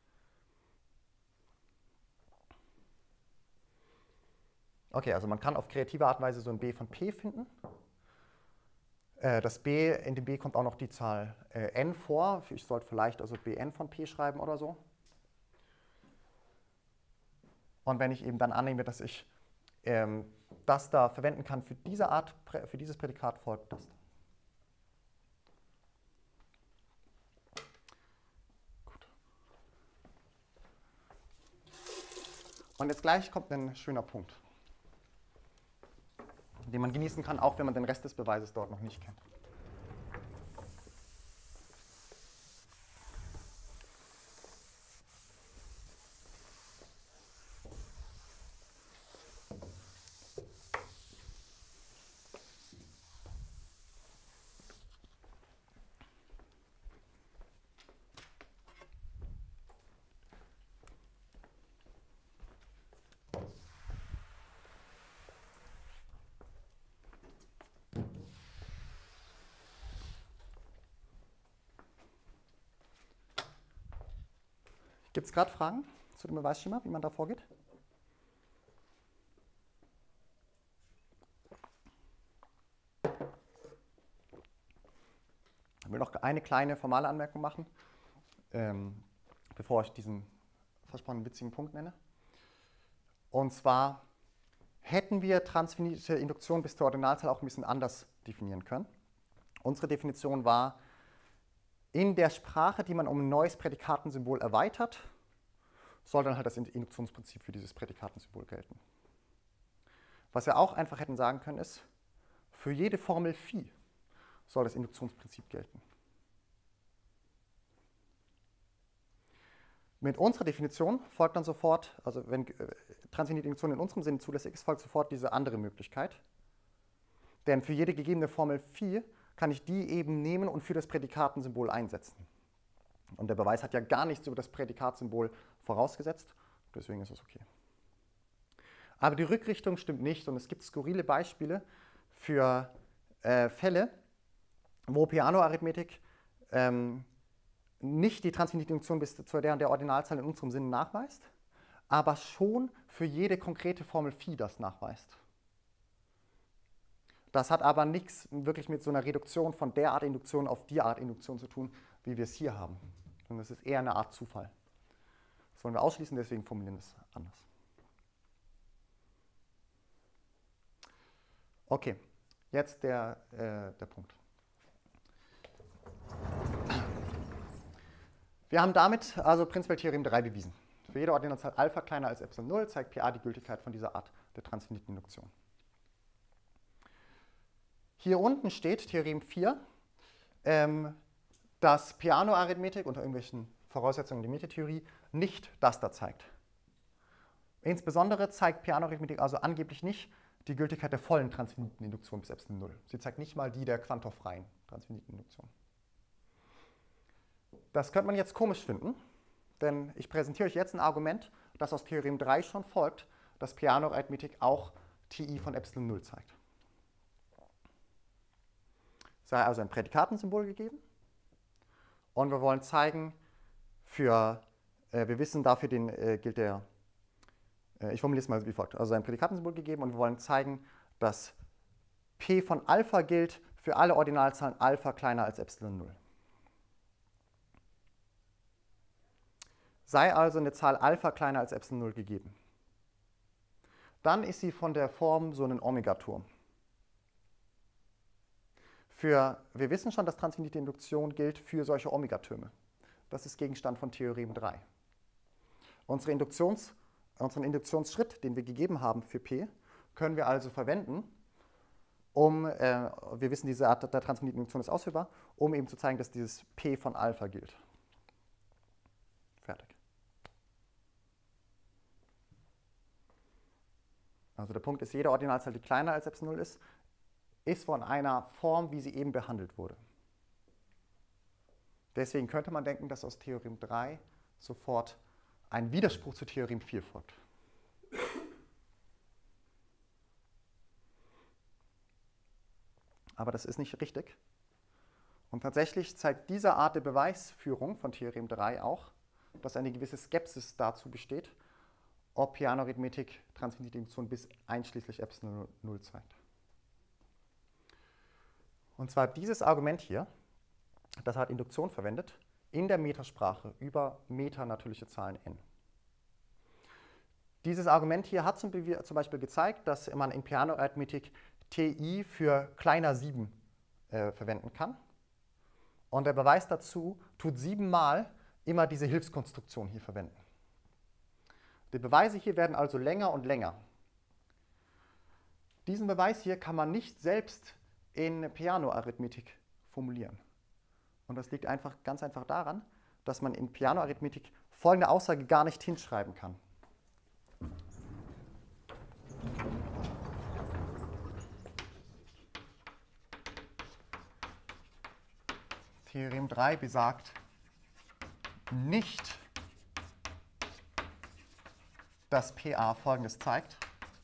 Okay, also man kann auf kreative Art und Weise so ein b von p finden. Äh, das b, in dem b kommt auch noch die Zahl äh, n vor. Ich sollte vielleicht also bn von p schreiben oder so. Und wenn ich eben dann annehme, dass ich ähm, das da verwenden kann für diese Art, für dieses Prädikat, folgt das. Gut. Und jetzt gleich kommt ein schöner Punkt, den man genießen kann, auch wenn man den Rest des Beweises dort noch nicht kennt. Gibt es gerade Fragen zu dem Beweisschema, wie man da vorgeht? Ich will noch eine kleine formale Anmerkung machen, ähm, bevor ich diesen versprochenen witzigen Punkt nenne. Und zwar hätten wir transfinite Induktion bis zur Ordinalzahl auch ein bisschen anders definieren können. Unsere Definition war, in der Sprache, die man um ein neues Prädikatensymbol erweitert, soll dann halt das Induktionsprinzip für dieses Prädikatensymbol gelten. Was wir auch einfach hätten sagen können, ist, für jede Formel Phi soll das Induktionsprinzip gelten. Mit unserer Definition folgt dann sofort, also wenn äh, transfinite Induktion in unserem Sinne zulässig ist, folgt sofort diese andere Möglichkeit. Denn für jede gegebene Formel Phi kann ich die eben nehmen und für das Prädikatensymbol einsetzen. Und der Beweis hat ja gar nichts über das Prädikatsymbol vorausgesetzt, deswegen ist es okay. Aber die Rückrichtung stimmt nicht und es gibt skurrile Beispiele für äh, Fälle, wo Peano-Arithmetik ähm, nicht die transfinite Induktion bis zu der und der Ordinalzahl in unserem Sinne nachweist, aber schon für jede konkrete Formel Phi das nachweist. Das hat aber nichts wirklich mit so einer Reduktion von der Art Induktion auf die Art Induktion zu tun, wie wir es hier haben. Und das ist eher eine Art Zufall. Das wollen wir ausschließen, deswegen formulieren wir es anders. Okay, jetzt der, äh, der Punkt. Wir haben damit also prinzipiell Theorem drei bewiesen. Für jede Ordinalzahl Alpha kleiner als Epsilon null zeigt P A die Gültigkeit von dieser Art der transfiniten Induktion. Hier unten steht Theorem vier. ähm, dass Peano-Arithmetik unter irgendwelchen Voraussetzungen der Metatheorie nicht das da zeigt. Insbesondere zeigt Peano-Arithmetik also angeblich nicht die Gültigkeit der vollen Transfiniteninduktion bis Epsilon null. Sie zeigt nicht mal die der quantorfreien Transfiniteninduktion. Das könnte man jetzt komisch finden, denn ich präsentiere euch jetzt ein Argument, das aus Theorem drei schon folgt, dass Peano-Arithmetik auch T I von Epsilon null zeigt. Sei also ein Prädikatensymbol gegeben und wir wollen zeigen, für, äh, wir wissen, dafür den, äh, gilt der, äh, ich formuliere es mal wie folgt, also ein Prädikatensymbol gegeben und wir wollen zeigen, dass P von Alpha gilt für alle Ordinalzahlen Alpha kleiner als Epsilon null. Sei also eine Zahl Alpha kleiner als Epsilon null gegeben. Dann ist sie von der Form so ein Omegaturm. Für, wir wissen schon, dass transinfinite Induktion gilt für solche Omegatürme. Das ist Gegenstand von Theorem drei. Unsere Induktions, unseren Induktionsschritt, den wir gegeben haben für P, können wir also verwenden, um, äh, wir wissen, diese Art der transinfiniten Induktion ist ausführbar, um eben zu zeigen, dass dieses P von Alpha gilt. Fertig. Also der Punkt ist, jede Ordinalzahl, die kleiner als Epsilon null ist, ist von einer Form, wie sie eben behandelt wurde. Deswegen könnte man denken, dass aus Theorem drei sofort ein Widerspruch zu Theorem vier folgt. Aber das ist nicht richtig. Und tatsächlich zeigt diese Art der Beweisführung von Theorem drei auch, dass eine gewisse Skepsis dazu besteht, ob Peano-Arithmetik transinfinite Induktion bis einschließlich Epsilon null zeigt. Und zwar dieses Argument hier, das hat Induktion verwendet, in der Metasprache über metanatürliche Zahlen n. Dieses Argument hier hat zum Beispiel gezeigt, dass man in Peano-Arithmetik T I für kleiner sieben äh, verwenden kann. Und der Beweis dazu tut siebenmal immer diese Hilfskonstruktion hier verwenden. Die Beweise hier werden also länger und länger. Diesen Beweis hier kann man nicht selbst in Peano-Arithmetik formulieren. Und das liegt einfach, ganz einfach daran, dass man in Peano-Arithmetik folgende Aussage gar nicht hinschreiben kann. Theorem drei besagt nicht, dass P A Folgendes zeigt.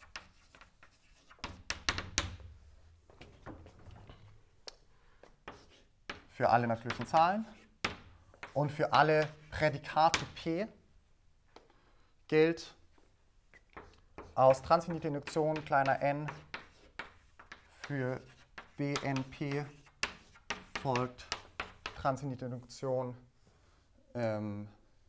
Für alle natürlichen Zahlen und für alle Prädikate P gilt aus transinfinite Induktion kleiner n für B N P folgt transinfinite Induktion. Ähm,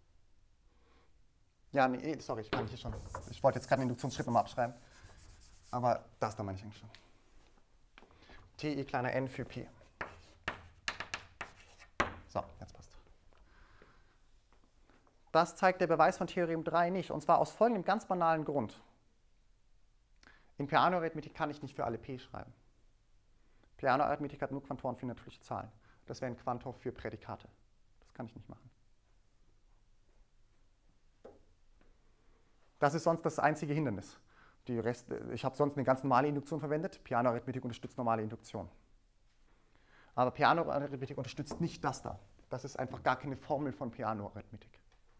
ja, nee, sorry, ich kann hier schon. Ich wollte jetzt gerade den Induktionsschritt nochmal abschreiben. Aber das da meine ich eigentlich schon. T I kleiner n für P. So, jetzt passt. Das zeigt der Beweis von Theorem drei nicht, und zwar aus folgendem ganz banalen Grund. In Peano-Arithmetik kann ich nicht für alle P schreiben. Peano-Arithmetik hat nur Quantoren für natürliche Zahlen. Das wäre ein Quantor für Prädikate. Das kann ich nicht machen. Das ist sonst das einzige Hindernis. Die Rest, ich habe sonst eine ganz normale Induktion verwendet. Peano-Arithmetik unterstützt normale Induktion. Aber Peano-Arithmetik unterstützt nicht das da. Das ist einfach gar keine Formel von Peano-Arithmetik.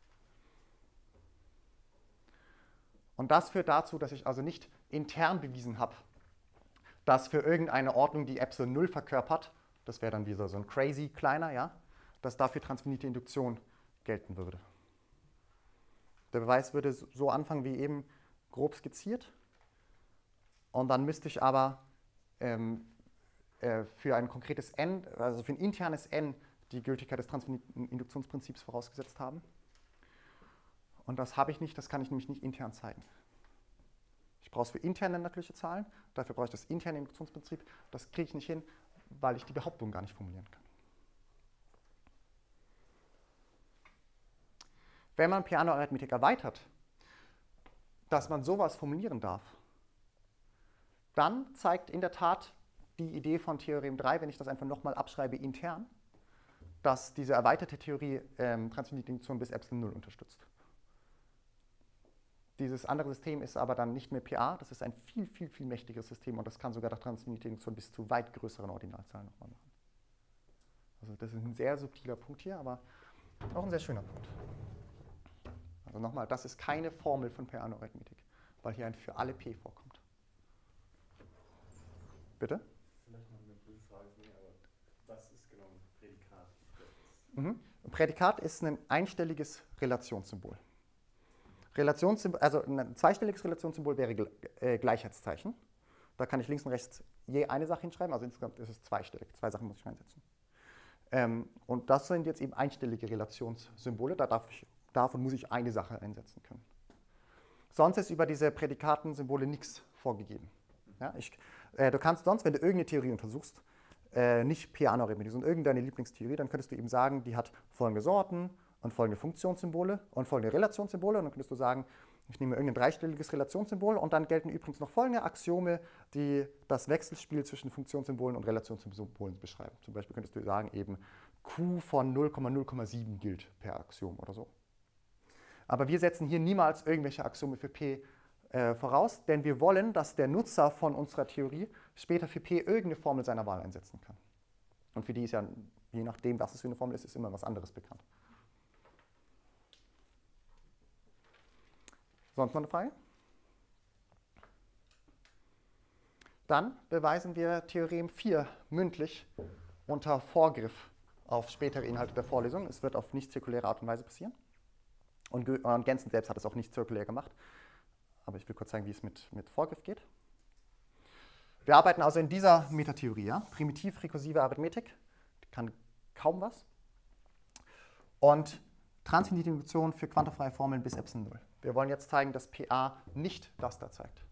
Und das führt dazu, dass ich also nicht intern bewiesen habe, dass für irgendeine Ordnung, die Epsilon null verkörpert, das wäre dann wieder so ein crazy kleiner, ja, dass dafür transinfinite Induktion gelten würde. Der Beweis würde so anfangen wie eben grob skizziert. Und dann müsste ich aber ähm, äh, für ein konkretes n, also für ein internes n, die Gültigkeit des transinfiniten Induktionsprinzips vorausgesetzt haben. Und das habe ich nicht, das kann ich nämlich nicht intern zeigen. Ich brauche es für interne natürliche Zahlen, dafür brauche ich das interne Induktionsprinzip. Das kriege ich nicht hin, weil ich die Behauptung gar nicht formulieren kann. Wenn man Peano-Arithmetik erweitert, dass man sowas formulieren darf, dann zeigt in der Tat die Idee von Theorem drei, wenn ich das einfach nochmal abschreibe intern, dass diese erweiterte Theorie ähm, Transfinitinduktion bis Epsilon null unterstützt. Dieses andere System ist aber dann nicht mehr P A, das ist ein viel, viel, viel mächtigeres System und das kann sogar der Transfinitinduktion bis zu weit größeren Ordinalzahlen nochmal machen. Also das ist ein sehr subtiler Punkt hier, aber auch ein sehr schöner Punkt. Also nochmal, das ist keine Formel von Peano-Arithmetik, weil hier ein für alle P vorkommt. Bitte? Vielleicht noch eine blöde Frage von mir, aber was ist genau ein Prädikat? Mhm. Ein Prädikat ist ein einstelliges Relationssymbol. Relationssymbol, also ein zweistelliges Relationssymbol wäre äh, Gleichheitszeichen. Da kann ich links und rechts je eine Sache hinschreiben, also insgesamt ist es zweistellig. Zwei Sachen muss ich reinsetzen. Ähm, und das sind jetzt eben einstellige Relationssymbole, da darf ich, davon muss ich eine Sache einsetzen können. Sonst ist über diese Prädikatensymbole nichts vorgegeben. Ja, ich, äh, du kannst sonst, wenn du irgendeine Theorie untersuchst, äh, nicht Peano-Arithmetik, sondern irgendeine Lieblingstheorie, dann könntest du eben sagen, die hat folgende Sorten und folgende Funktionssymbole und folgende Relationssymbole. Und dann könntest du sagen, ich nehme irgendein dreistelliges Relationssymbol und dann gelten übrigens noch folgende Axiome, die das Wechselspiel zwischen Funktionssymbolen und Relationssymbolen beschreiben. Zum Beispiel könntest du sagen, eben Q von null Komma null Komma sieben gilt per Axiom oder so. Aber wir setzen hier niemals irgendwelche Axiome für P äh, voraus, denn wir wollen, dass der Nutzer von unserer Theorie später für P irgendeine Formel seiner Wahl einsetzen kann. Und für die ist ja, je nachdem, was es für eine Formel ist, ist immer was anderes bekannt. Sonst noch eine Frage? Dann beweisen wir Theorem vier mündlich unter Vorgriff auf spätere Inhalte der Vorlesung. Es wird auf nicht zirkuläre Art und Weise passieren. Und, und Gensen selbst hat es auch nicht zirkulär gemacht. Aber ich will kurz zeigen, wie es mit, mit Vorgriff geht. Wir arbeiten also in dieser Metatheorie, ja? Primitiv-rekursive Arithmetik, die kann kaum was. Und Transfinitinduktion für quantenfreie Formeln bis Epsilon null. Wir wollen jetzt zeigen, dass P A nicht das da zeigt.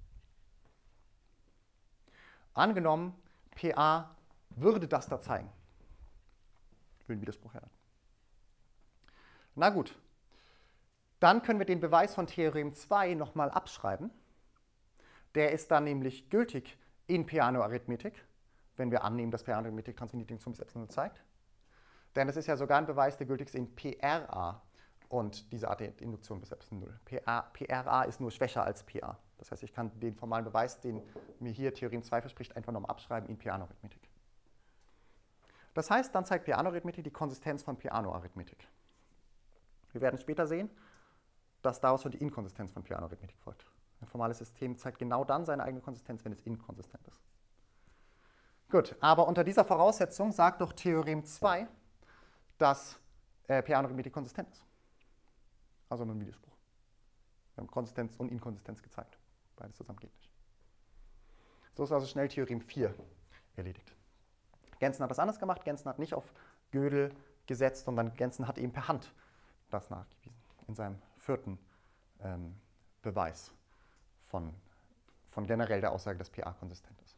Angenommen, P A würde das da zeigen. Ich will einen Widerspruch herleiten. Na gut, dann können wir den Beweis von Theorem zwei nochmal abschreiben. Der ist dann nämlich gültig in Peano-Arithmetik, wenn wir annehmen, dass Peano-Arithmetik Transfinitinduktion bis Epsilon null zeigt. Denn das ist ja sogar ein Beweis, der gültig ist in P R A und diese Art der Induktion bis Epsilon null. P R A ist nur schwächer als P A. Das heißt, ich kann den formalen Beweis, den mir hier Theorem zwei verspricht, einfach nochmal abschreiben in Peano-Arithmetik. Das heißt, dann zeigt Peano-Arithmetik die Konsistenz von Peano-Arithmetik. Wir werden später sehen, dass daraus schon die Inkonsistenz von Peano-Arithmetik folgt. Ein formales System zeigt genau dann seine eigene Konsistenz, wenn es inkonsistent ist. Gut, aber unter dieser Voraussetzung sagt doch Theorem zwei, dass äh, Peano-Arithmetik konsistent ist. Also nur ein Widerspruch. Wir haben Konsistenz und Inkonsistenz gezeigt. Beides zusammen geht nicht. So ist also schnell Theorem vier erledigt. Gensen hat das anders gemacht. Gensen hat nicht auf Gödel gesetzt, sondern Gensen hat eben per Hand das nachgewiesen. In seinem vierten ähm, Beweis von, von generell der Aussage, dass P A konsistent ist.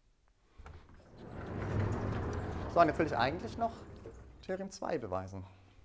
So, und jetzt will ich eigentlich noch Theorem zwei beweisen.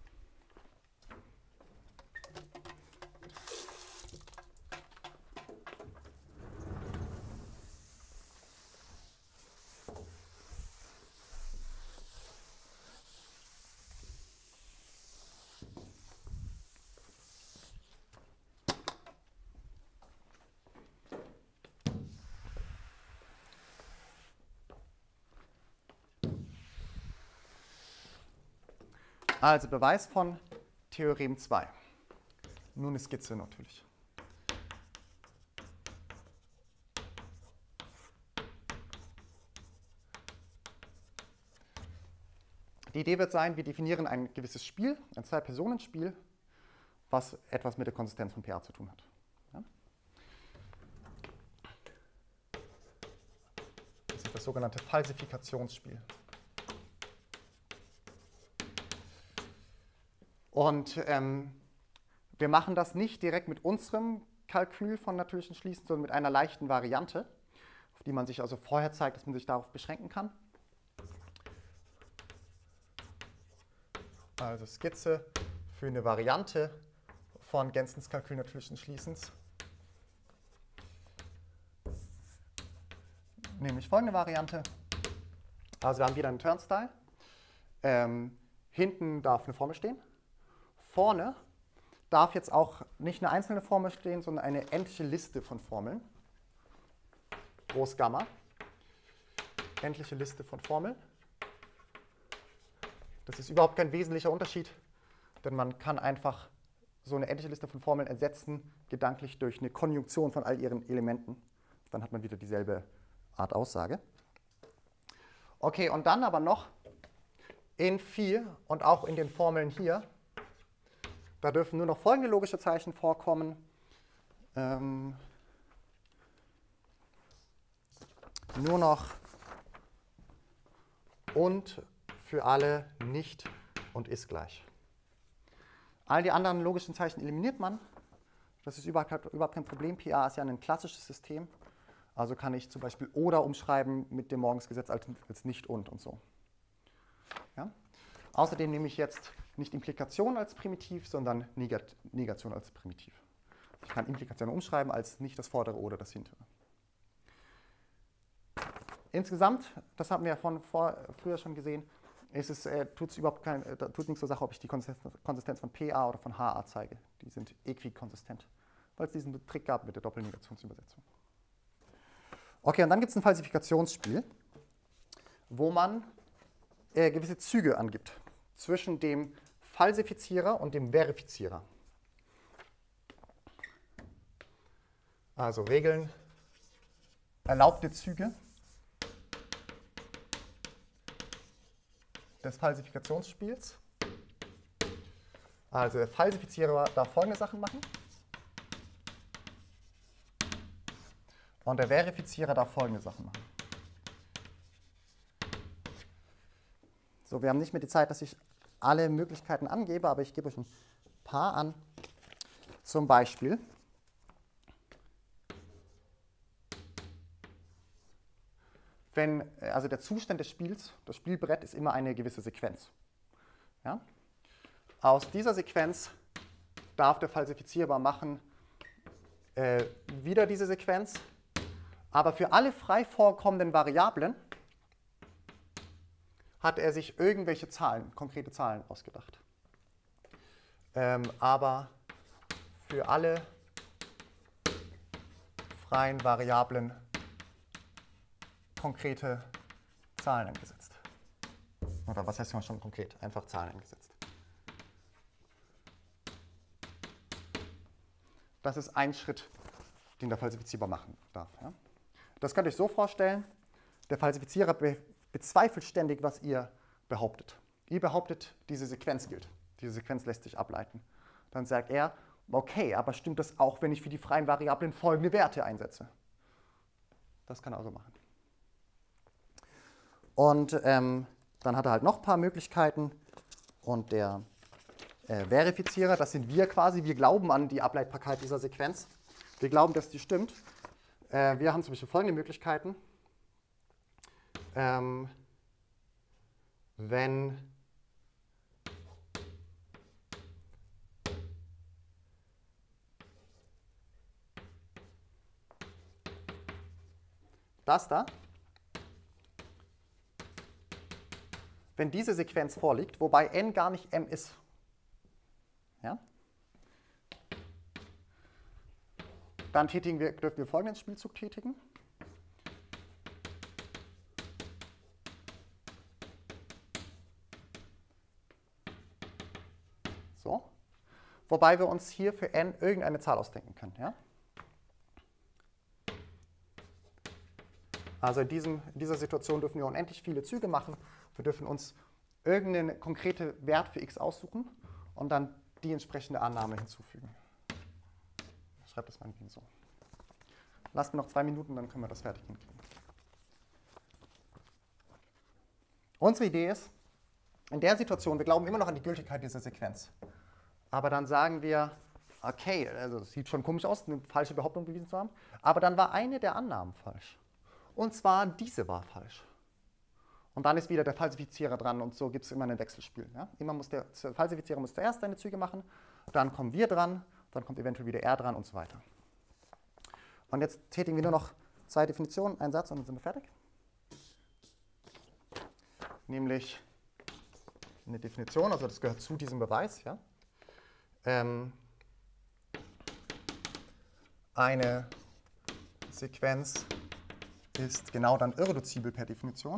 Also Beweis von Theorem zwei. Nur eine Skizze natürlich. Die Idee wird sein, wir definieren ein gewisses Spiel, ein Zwei-Personen-Spiel, was etwas mit der Konsistenz von P A zu tun hat. Ja? Das ist das sogenannte Falsifikationsspiel. Und ähm, wir machen das nicht direkt mit unserem Kalkül von natürlichen Schließen, sondern mit einer leichten Variante, auf die man sich also vorher zeigt, dass man sich darauf beschränken kann. Also Skizze für eine Variante von Gensens Kalkül natürlichen Schließens. Nämlich folgende Variante. Also wir haben wieder einen Turnstile. Ähm, hinten darf eine Formel stehen. Vorne darf jetzt auch nicht eine einzelne Formel stehen, sondern eine endliche Liste von Formeln. Groß Gamma. Endliche Liste von Formeln. Das ist überhaupt kein wesentlicher Unterschied, denn man kann einfach so eine endliche Liste von Formeln ersetzen, gedanklich durch eine Konjunktion von all ihren Elementen. Dann hat man wieder dieselbe Art Aussage. Okay, und dann aber noch in vier und auch in den Formeln hier, da dürfen nur noch folgende logische Zeichen vorkommen. Ähm, nur noch und für alle nicht und ist gleich. All die anderen logischen Zeichen eliminiert man. Das ist überhaupt, überhaupt kein Problem. P A ist ja ein klassisches System. Also kann ich zum Beispiel oder umschreiben mit dem Morgensgesetz als, als nicht und und so. Ja? Außerdem nehme ich jetzt nicht Implikation als Primitiv, sondern Negat Negation als Primitiv. Ich kann Implikation umschreiben als nicht das vordere oder das hintere. Insgesamt, das haben wir ja von vor, früher schon gesehen, ist es, äh, tut's überhaupt kein, äh, tut nichts zur Sache, ob ich die Konsistenz, Konsistenz von P A oder von H A zeige. Die sind äquikonsistent, weil es diesen Trick gab mit der Doppelnegationsübersetzung. Okay, und dann gibt es ein Falsifikationsspiel, wo man äh, gewisse Züge angibt zwischen dem Falsifizierer und dem Verifizierer. Also Regeln, erlaubte Züge des Falsifikationsspiels. Also der Falsifizierer darf folgende Sachen machen. Und der Verifizierer darf folgende Sachen machen. So, wir haben nicht mehr die Zeit, dass ich alle Möglichkeiten angebe, aber ich gebe euch ein paar an. Zum Beispiel wenn, also der Zustand des Spiels, das Spielbrett ist immer eine gewisse Sequenz. Ja? Aus dieser Sequenz darf der Falsifizierer machen äh, wieder diese Sequenz, aber für alle frei vorkommenden Variablen hat er sich irgendwelche Zahlen, konkrete Zahlen ausgedacht. Ähm, aber für alle freien Variablen konkrete Zahlen angesetzt. Oder was heißt schon konkret? Einfach Zahlen angesetzt. Das ist ein Schritt, den der Falsifizierer machen darf. Ja? Das könnt ihr euch so vorstellen, der Falsifizierer be bezweifelt ständig, was ihr behauptet. Ihr behauptet, diese Sequenz gilt. Diese Sequenz lässt sich ableiten. Dann sagt er, okay, aber stimmt das auch, wenn ich für die freien Variablen folgende Werte einsetze? Das kann er also machen. Und ähm, dann hat er halt noch ein paar Möglichkeiten. Und der äh, Verifizierer, das sind wir quasi, wir glauben an die Ableitbarkeit dieser Sequenz. Wir glauben, dass die stimmt. Äh, wir haben zum Beispiel folgende Möglichkeiten. Ähm, wenn das da, wenn diese Sequenz vorliegt, wobei n gar nicht m ist, ja, dann tätigen wir, dürfen wir folgenden Spielzug tätigen. So. Wobei wir uns hier für n irgendeine Zahl ausdenken können. Ja? Also in, diesem, in dieser Situation dürfen wir unendlich viele Züge machen. Wir dürfen uns irgendeinen konkreten Wert für x aussuchen und dann die entsprechende Annahme hinzufügen. Ich schreibe das mal so. Lasst mir noch zwei Minuten, dann können wir das fertig hinkriegen. Unsere Idee ist, in der Situation, wir glauben immer noch an die Gültigkeit dieser Sequenz. Aber dann sagen wir, okay, also es sieht schon komisch aus, eine falsche Behauptung bewiesen zu haben, aber dann war eine der Annahmen falsch. Und zwar diese war falsch. Und dann ist wieder der Falsifizierer dran und so gibt es immer ein Wechselspiel. Ja? Immer muss der Falsifizierer muss zuerst seine Züge machen, dann kommen wir dran, dann kommt eventuell wieder er dran und so weiter. Und jetzt tätigen wir nur noch zwei Definitionen, einen Satz und dann sind wir fertig. Nämlich eine Definition, also das gehört zu diesem Beweis. Ja? Ähm, eine Sequenz ist genau dann irreduzibel per Definition.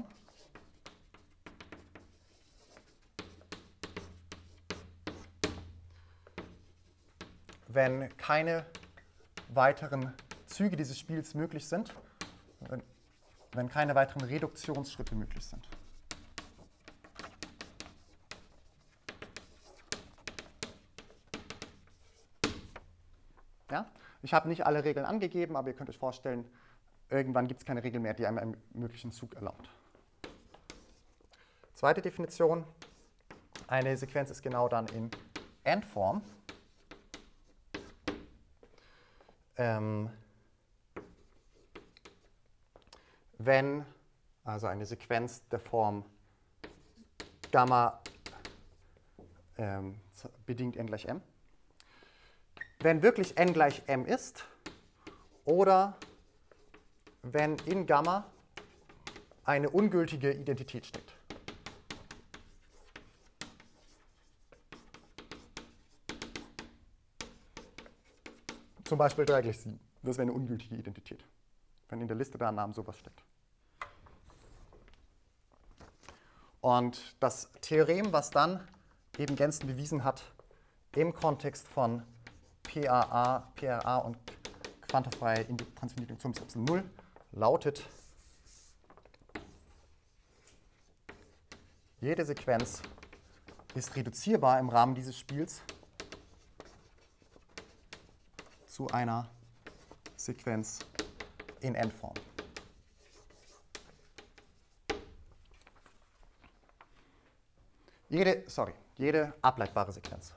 Wenn keine weiteren Züge dieses Spiels möglich sind, wenn, wenn keine weiteren Reduktionsschritte möglich sind. Ja? Ich habe nicht alle Regeln angegeben, aber ihr könnt euch vorstellen, irgendwann gibt es keine Regel mehr, die einem einen möglichen Zug erlaubt. Zweite Definition, eine Sequenz ist genau dann in Endform. Ähm, wenn also eine Sequenz der Form Gamma ähm, bedingt n gleich m, wenn wirklich n gleich m ist oder wenn in Gamma eine ungültige Identität steckt. Zum Beispiel drei gleich sieben. Das wäre eine ungültige Identität, wenn in der Liste der Annahmen sowas steckt. Und das Theorem, was dann eben Gensten bewiesen hat im Kontext von P A A, P R A und quantenfreie Transinduktion bis Epsilon null, lautet, jede Sequenz ist reduzierbar im Rahmen dieses Spiels zu einer Sequenz in Endform. Jede, sorry, jede ableitbare Sequenz.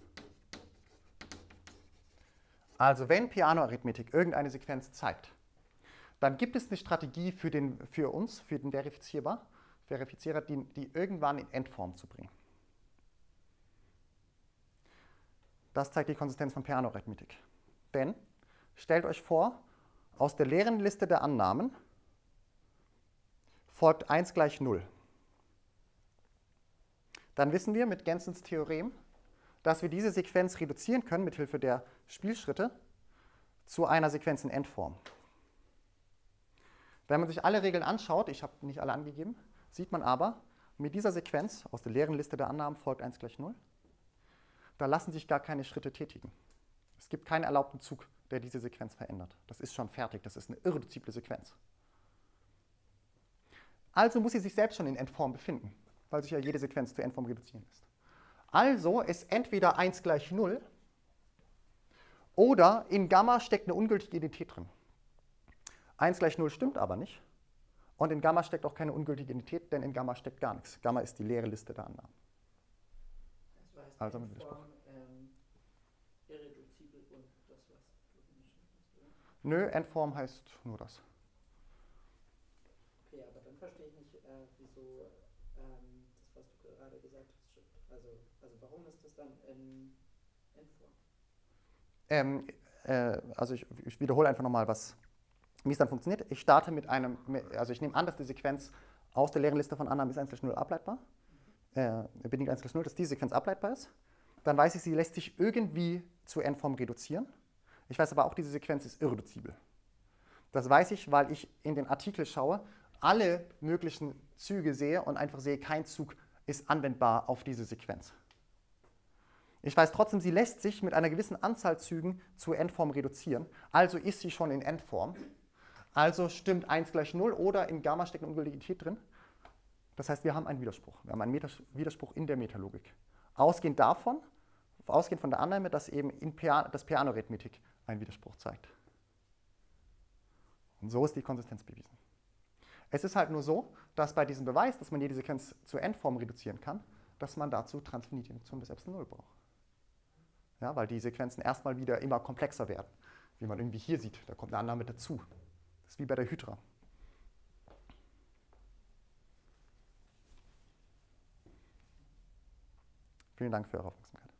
Also wenn Peano-Arithmetik irgendeine Sequenz zeigt, dann gibt es eine Strategie für, den, für uns, für den Verifizierer, Verifizierer die, die irgendwann in Endform zu bringen. Das zeigt die Konsistenz von Peano-Arithmetik. Denn stellt euch vor, aus der leeren Liste der Annahmen folgt eins gleich null. Dann wissen wir mit Gensens Theorem, dass wir diese Sequenz reduzieren können mithilfe der Spielschritte zu einer Sequenz in Endform. Wenn man sich alle Regeln anschaut, ich habe nicht alle angegeben, sieht man aber, mit dieser Sequenz aus der leeren Liste der Annahmen folgt eins gleich null, da lassen sich gar keine Schritte tätigen. Es gibt keinen erlaubten Zug, der diese Sequenz verändert. Das ist schon fertig, das ist eine irreduzible Sequenz. Also muss sie sich selbst schon in Endform befinden, weil sich ja jede Sequenz zu Endform reduzieren lässt. Also ist entweder eins gleich null oder in Gamma steckt eine ungültige Identität drin. eins gleich null stimmt aber nicht und in Gamma steckt auch keine ungültige Identität, denn in Gamma steckt gar nichts. Gamma ist die leere Liste der Annahmen. Das heißt, also mit Form, ähm, irreduzibel und das, was du nicht hast, oder? Nö, Endform heißt nur das. Okay, aber dann verstehe ich nicht, äh, wieso ähm, das, was du gerade gesagt hast, stimmt. Also, also warum ist das dann in Endform? Ähm, äh, also ich, ich wiederhole einfach nochmal, was, wie es dann funktioniert. Ich starte mit einem, also ich nehme an, dass die Sequenz aus der leeren Liste von Annahmen bis eins gleich null ableitbar, äh, bedingt eins gleich null, dass diese Sequenz ableitbar ist. Dann weiß ich, sie lässt sich irgendwie zu Endform reduzieren. Ich weiß aber auch, diese Sequenz ist irreduzibel. Das weiß ich, weil ich in den Artikel schaue, alle möglichen Züge sehe und einfach sehe, kein Zug ist anwendbar auf diese Sequenz. Ich weiß trotzdem, sie lässt sich mit einer gewissen Anzahl Zügen zu Endform reduzieren, also ist sie schon in Endform. Also stimmt eins gleich null oder in Gamma steckt eine Ungültigität drin. Das heißt, wir haben einen Widerspruch. Wir haben einen Meta Widerspruch in der Metalogik. Ausgehend davon, ausgehend von der Annahme, dass eben in Peano, das Peano-Arithmetik einen Widerspruch zeigt. Und so ist die Konsistenz bewiesen. Es ist halt nur so, dass bei diesem Beweis, dass man jede Sequenz zur Endform reduzieren kann, dass man dazu Transfinite-Induktion bis Epsilon null braucht. Ja, weil die Sequenzen erstmal wieder immer komplexer werden. Wie man irgendwie hier sieht, da kommt eine Annahme dazu. Das ist wie bei der Hydra. Vielen Dank für eure Aufmerksamkeit.